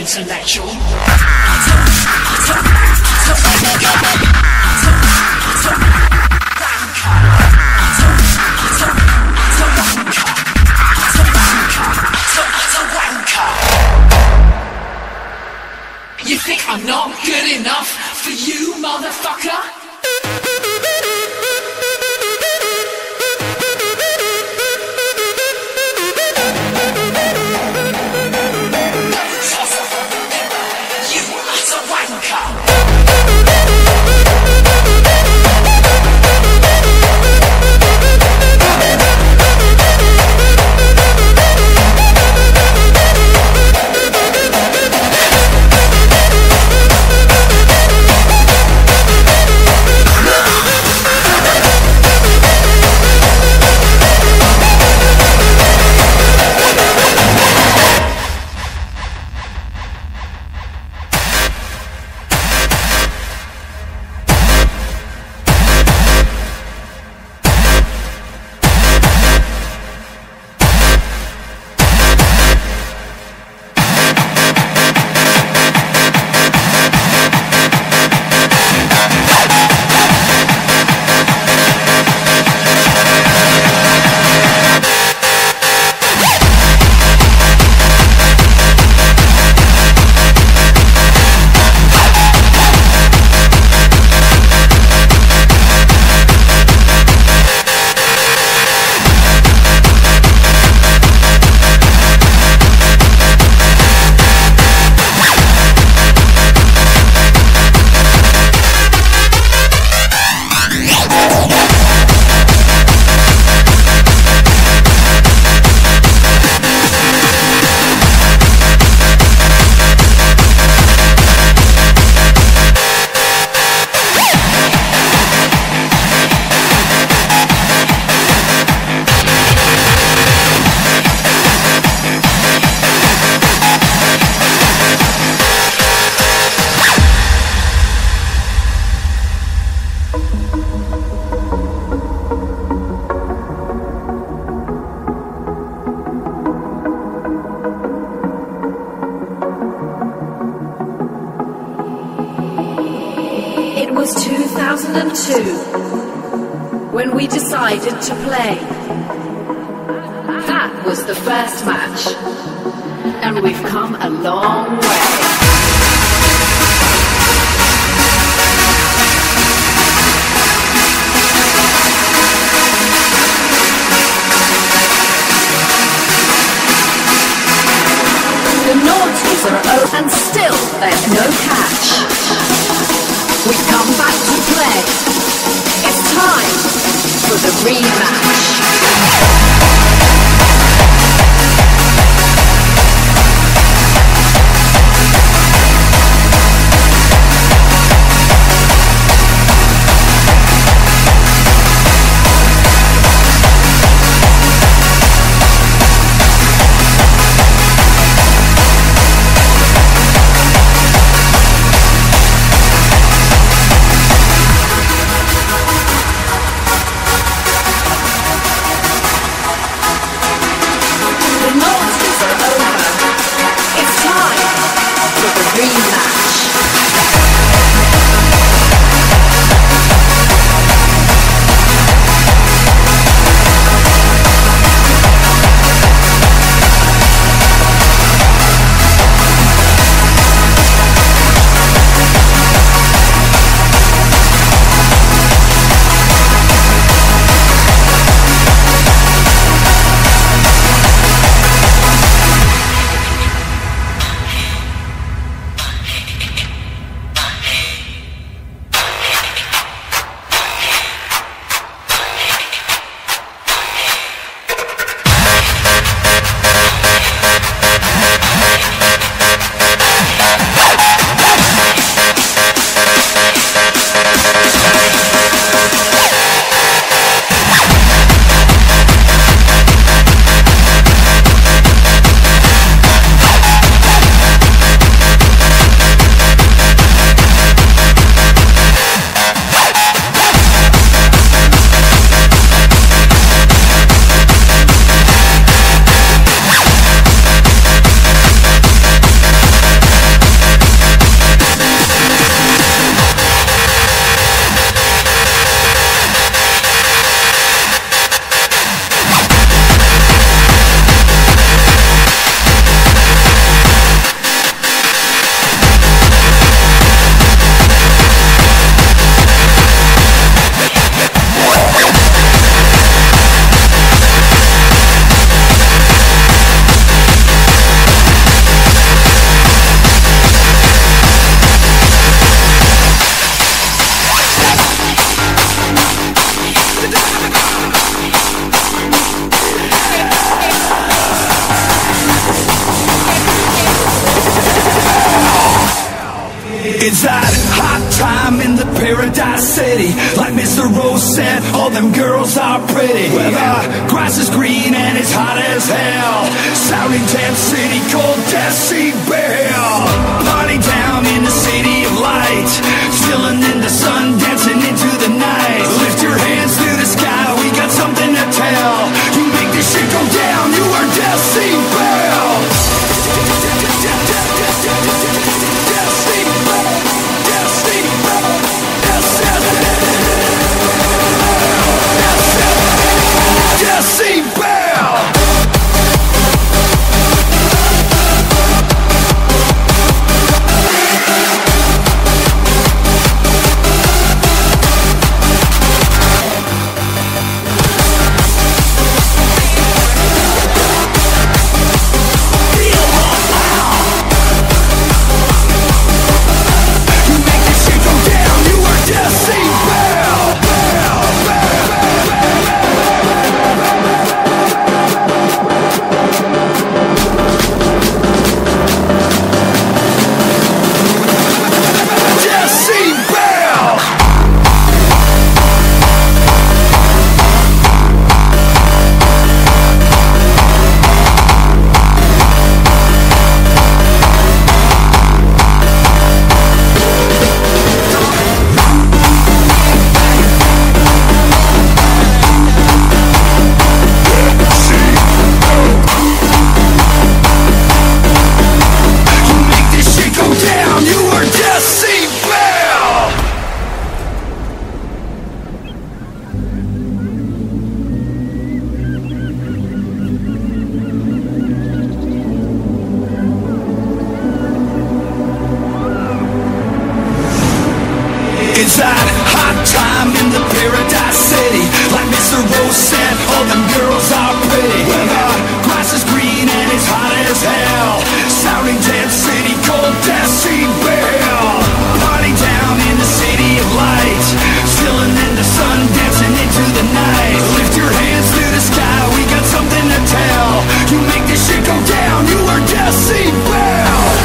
intellectual. You think I'm not good enough for you, motherfucker? You utter wanker! When we decided to play. That was the first match, and we've come a long way. The noughties are over, and still there's no catch. We've come back to play. It's time for the rematch. It's that hot time in the paradise city. Like Mister Rose said, all them girls are pretty. Well, the grass is green and it's hot as hell. Sounding Dance City called Decibel. Party down in the city of light. Chilling in the sun, dancing into the night. Lift your hands to the sky, we got something to tell. You make this shit go down, you are Decibel. It's that hot time in the paradise city. Like Mister Rose said, all them girls are pretty. Well, the grass is green and it's hot as hell. Sounding Dance City called Decibel. Party down in the city of light. Chilling in the sun, dancing into the night. Lift your hands to the sky, we got something to tell. You make this shit go down, you are Decibel.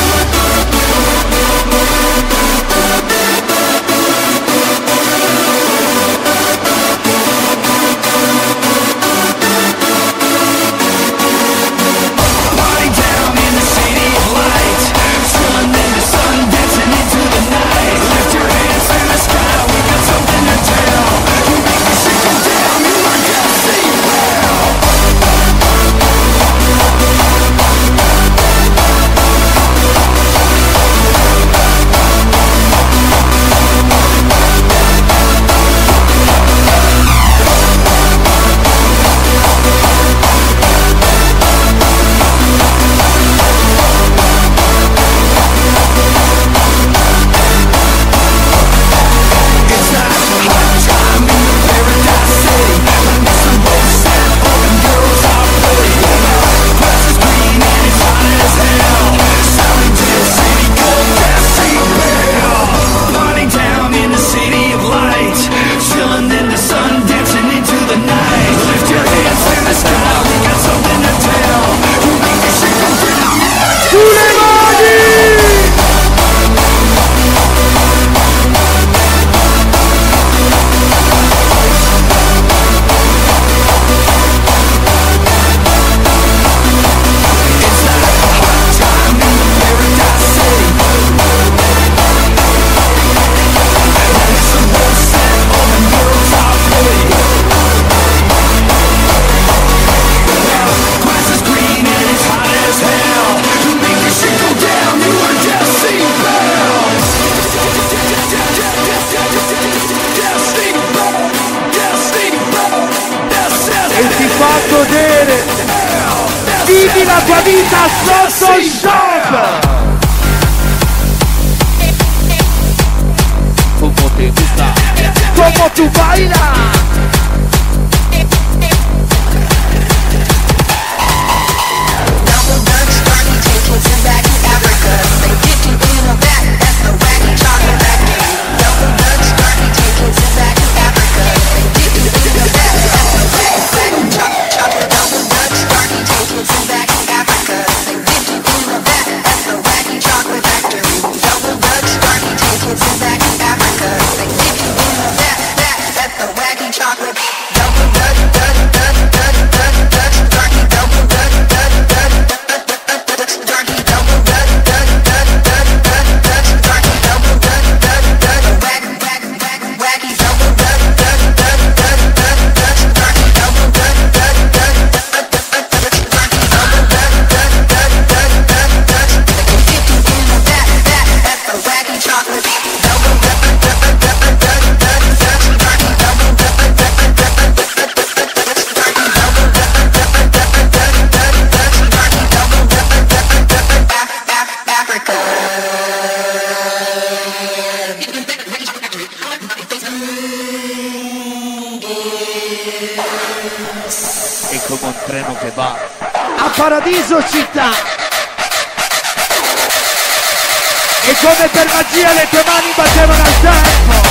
Vivi la tua vita sotto shock! Como te gusta, como tu bailas. Double Dutch Paradiso città. E come per magia le tue mani battevano al tempo.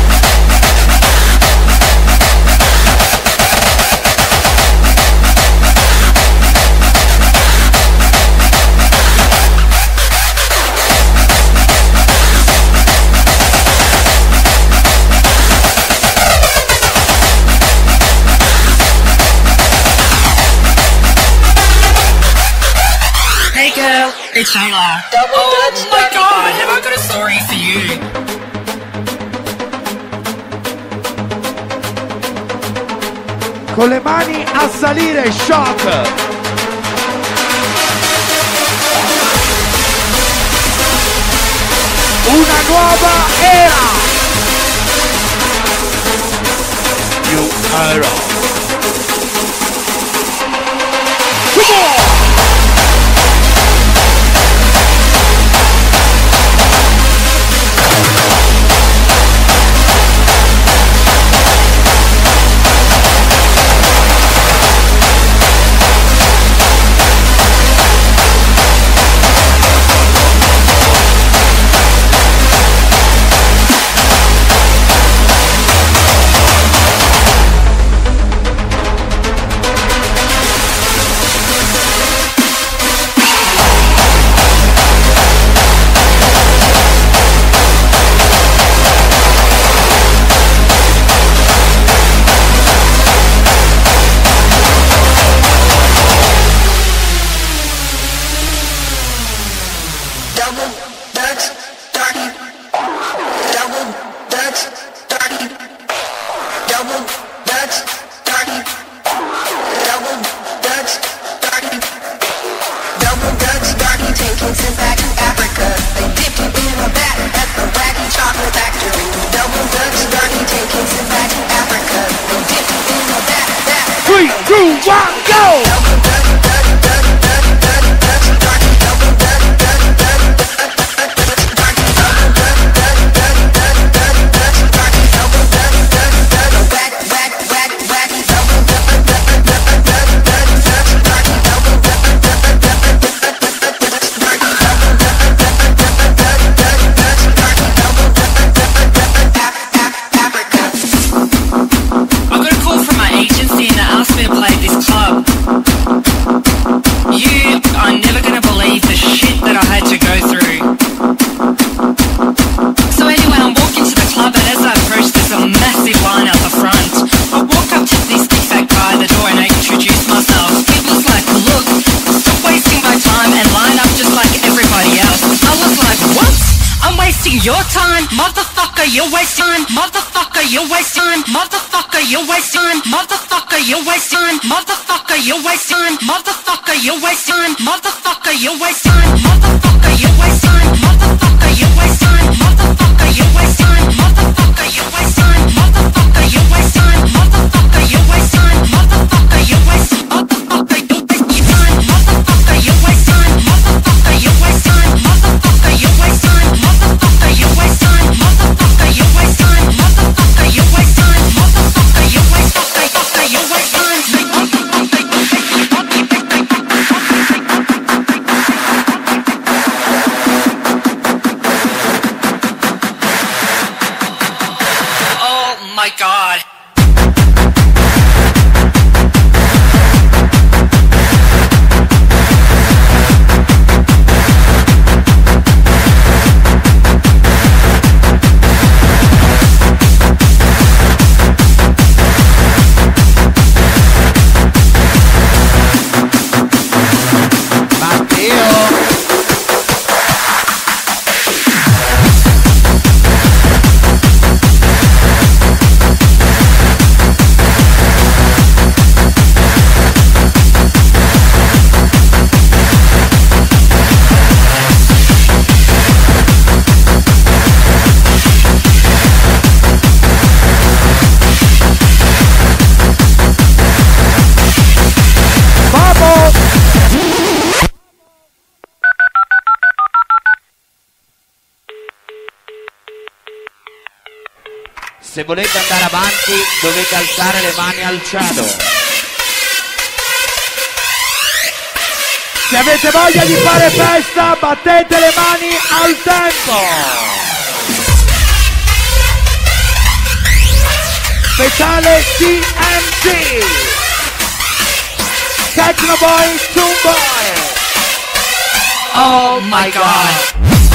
Hey girl, it's Shayla. Double oh Dutch my god, have I got a story for you? Con le mani a salire, Shock. Una nuova era. New era. Come on! Three, two, one, go! Your time, motherfucker, you're wasting time, motherfucker, you're wasting time, motherfucker, you're wasting time, motherfucker, you're wasting time, motherfucker, you're wasting time, motherfucker, you're wasting time, motherfucker, you're wasting time, motherfucker, you're wasting time, motherfucker, you're wasting time, motherfucker, you're wasting time, motherfucker, you're wasting time, motherfucker, you're wasting time, motherfucker, you're wasting time, motherfucker, you're wasting, motherfucker, you're wasting time, motherfucker, you're wasting time, motherfucker, you're wasting time, motherfucker, you're wasting time, motherfucker, you waste time, motherfucker, you waste time, motherfucker, you waste time, motherfucker, you waste time, you waste time. Oh my god. Se volete andare avanti dovete alzare le mani al cielo. Se avete voglia di fare festa, battete le mani al tempo. Speciale T M T. Techno Boy, Toon Boy. Oh my god.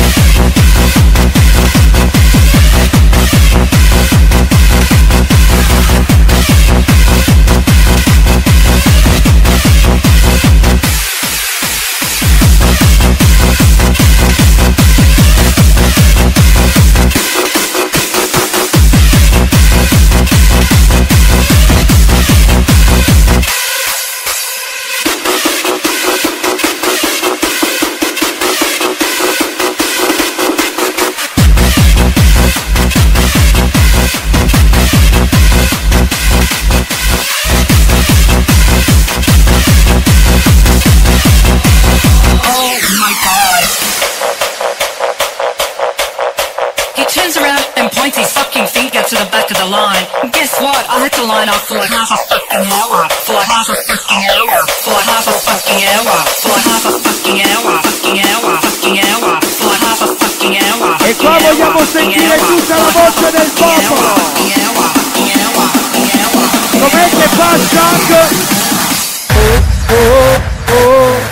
To the back of the line. And guess what? I had to line up for like half a fucking hour. For like half a fucking hour. For like half a fucking hour. For like half a fucking hour. Fucking hour. Fucking hour. For like half a fucking hour. E qua vogliamo sentire tutta la voce del popolo. Com'è che fa Chuck? Oh, oh, oh.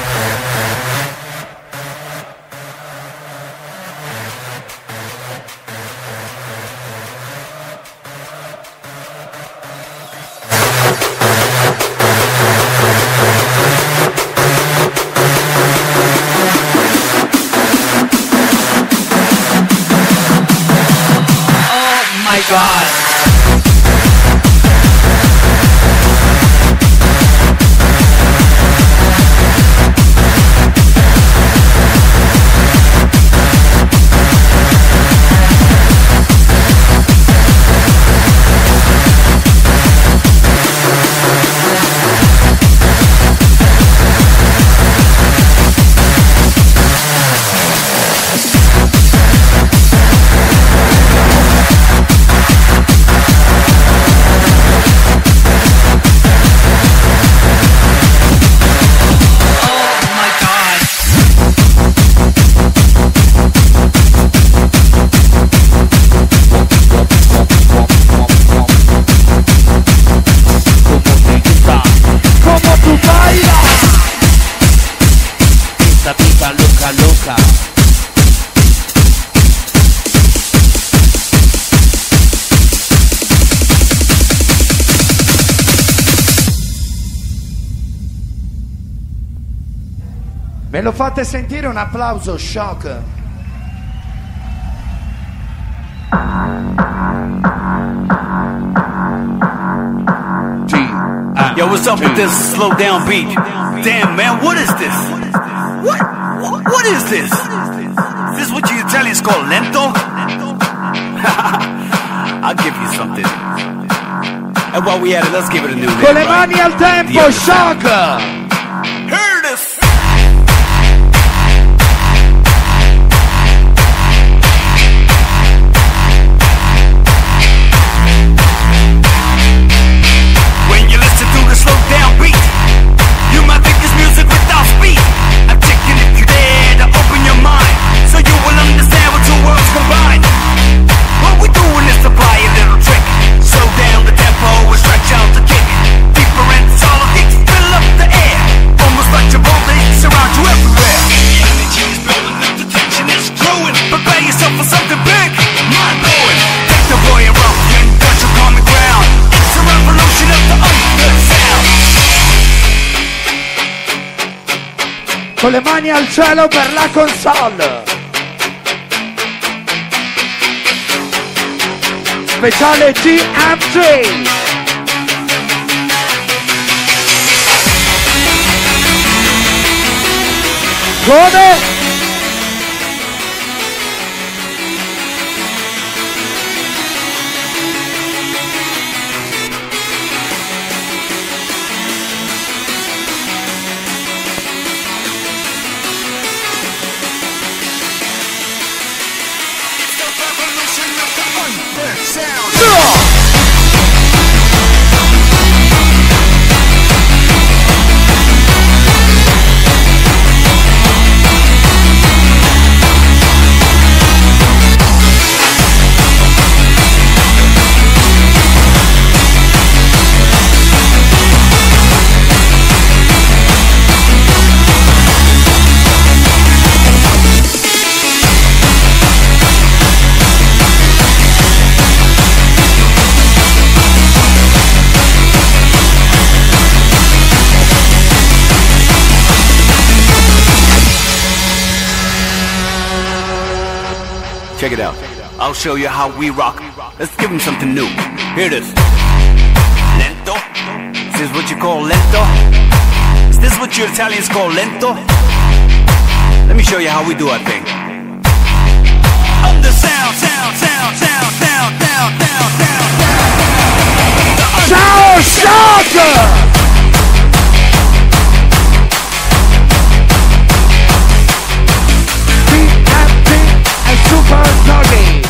God. Me lo fate sentire un applauso, Shock? Yo, what's up with this slow down beat? Damn, man, what is this? What? What is this? Is this what you Italians call lento? I'll give you something. And while we at it, let's give it a new name. Con le mani al tempo, Shock! Hear this! Slow down beat. You might think it's music without speed. I'm checking if you're there to open your mind, so you will understand what two worlds combine. What we doing is apply a little trick. Slow down the tempo and stretch out the kick. Deeper and solid kicks fill up the air. Almost like your body surround you everywhere. Energy is building up, the tension is growing. Prepare yourself for something big, mind blowing. Take the boy around and touch your common ground. It's a revolution of the underground. Con le mani al cielo per la console. Speciale T M T. Come? Check it out. I'll show you how we rock. Let's give him something new. Here it is. Lento? Is this what you call lento? Is this what you Italians call lento? Let me show you how we do our thing. Up the sound, sound, sound, sound, sound, sound, sound, sound, sound. Ciao, Shock! Super Doggy.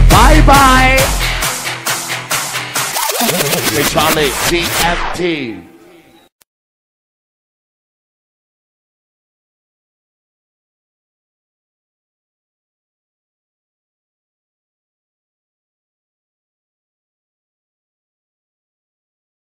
Bye. Charlie, D M T.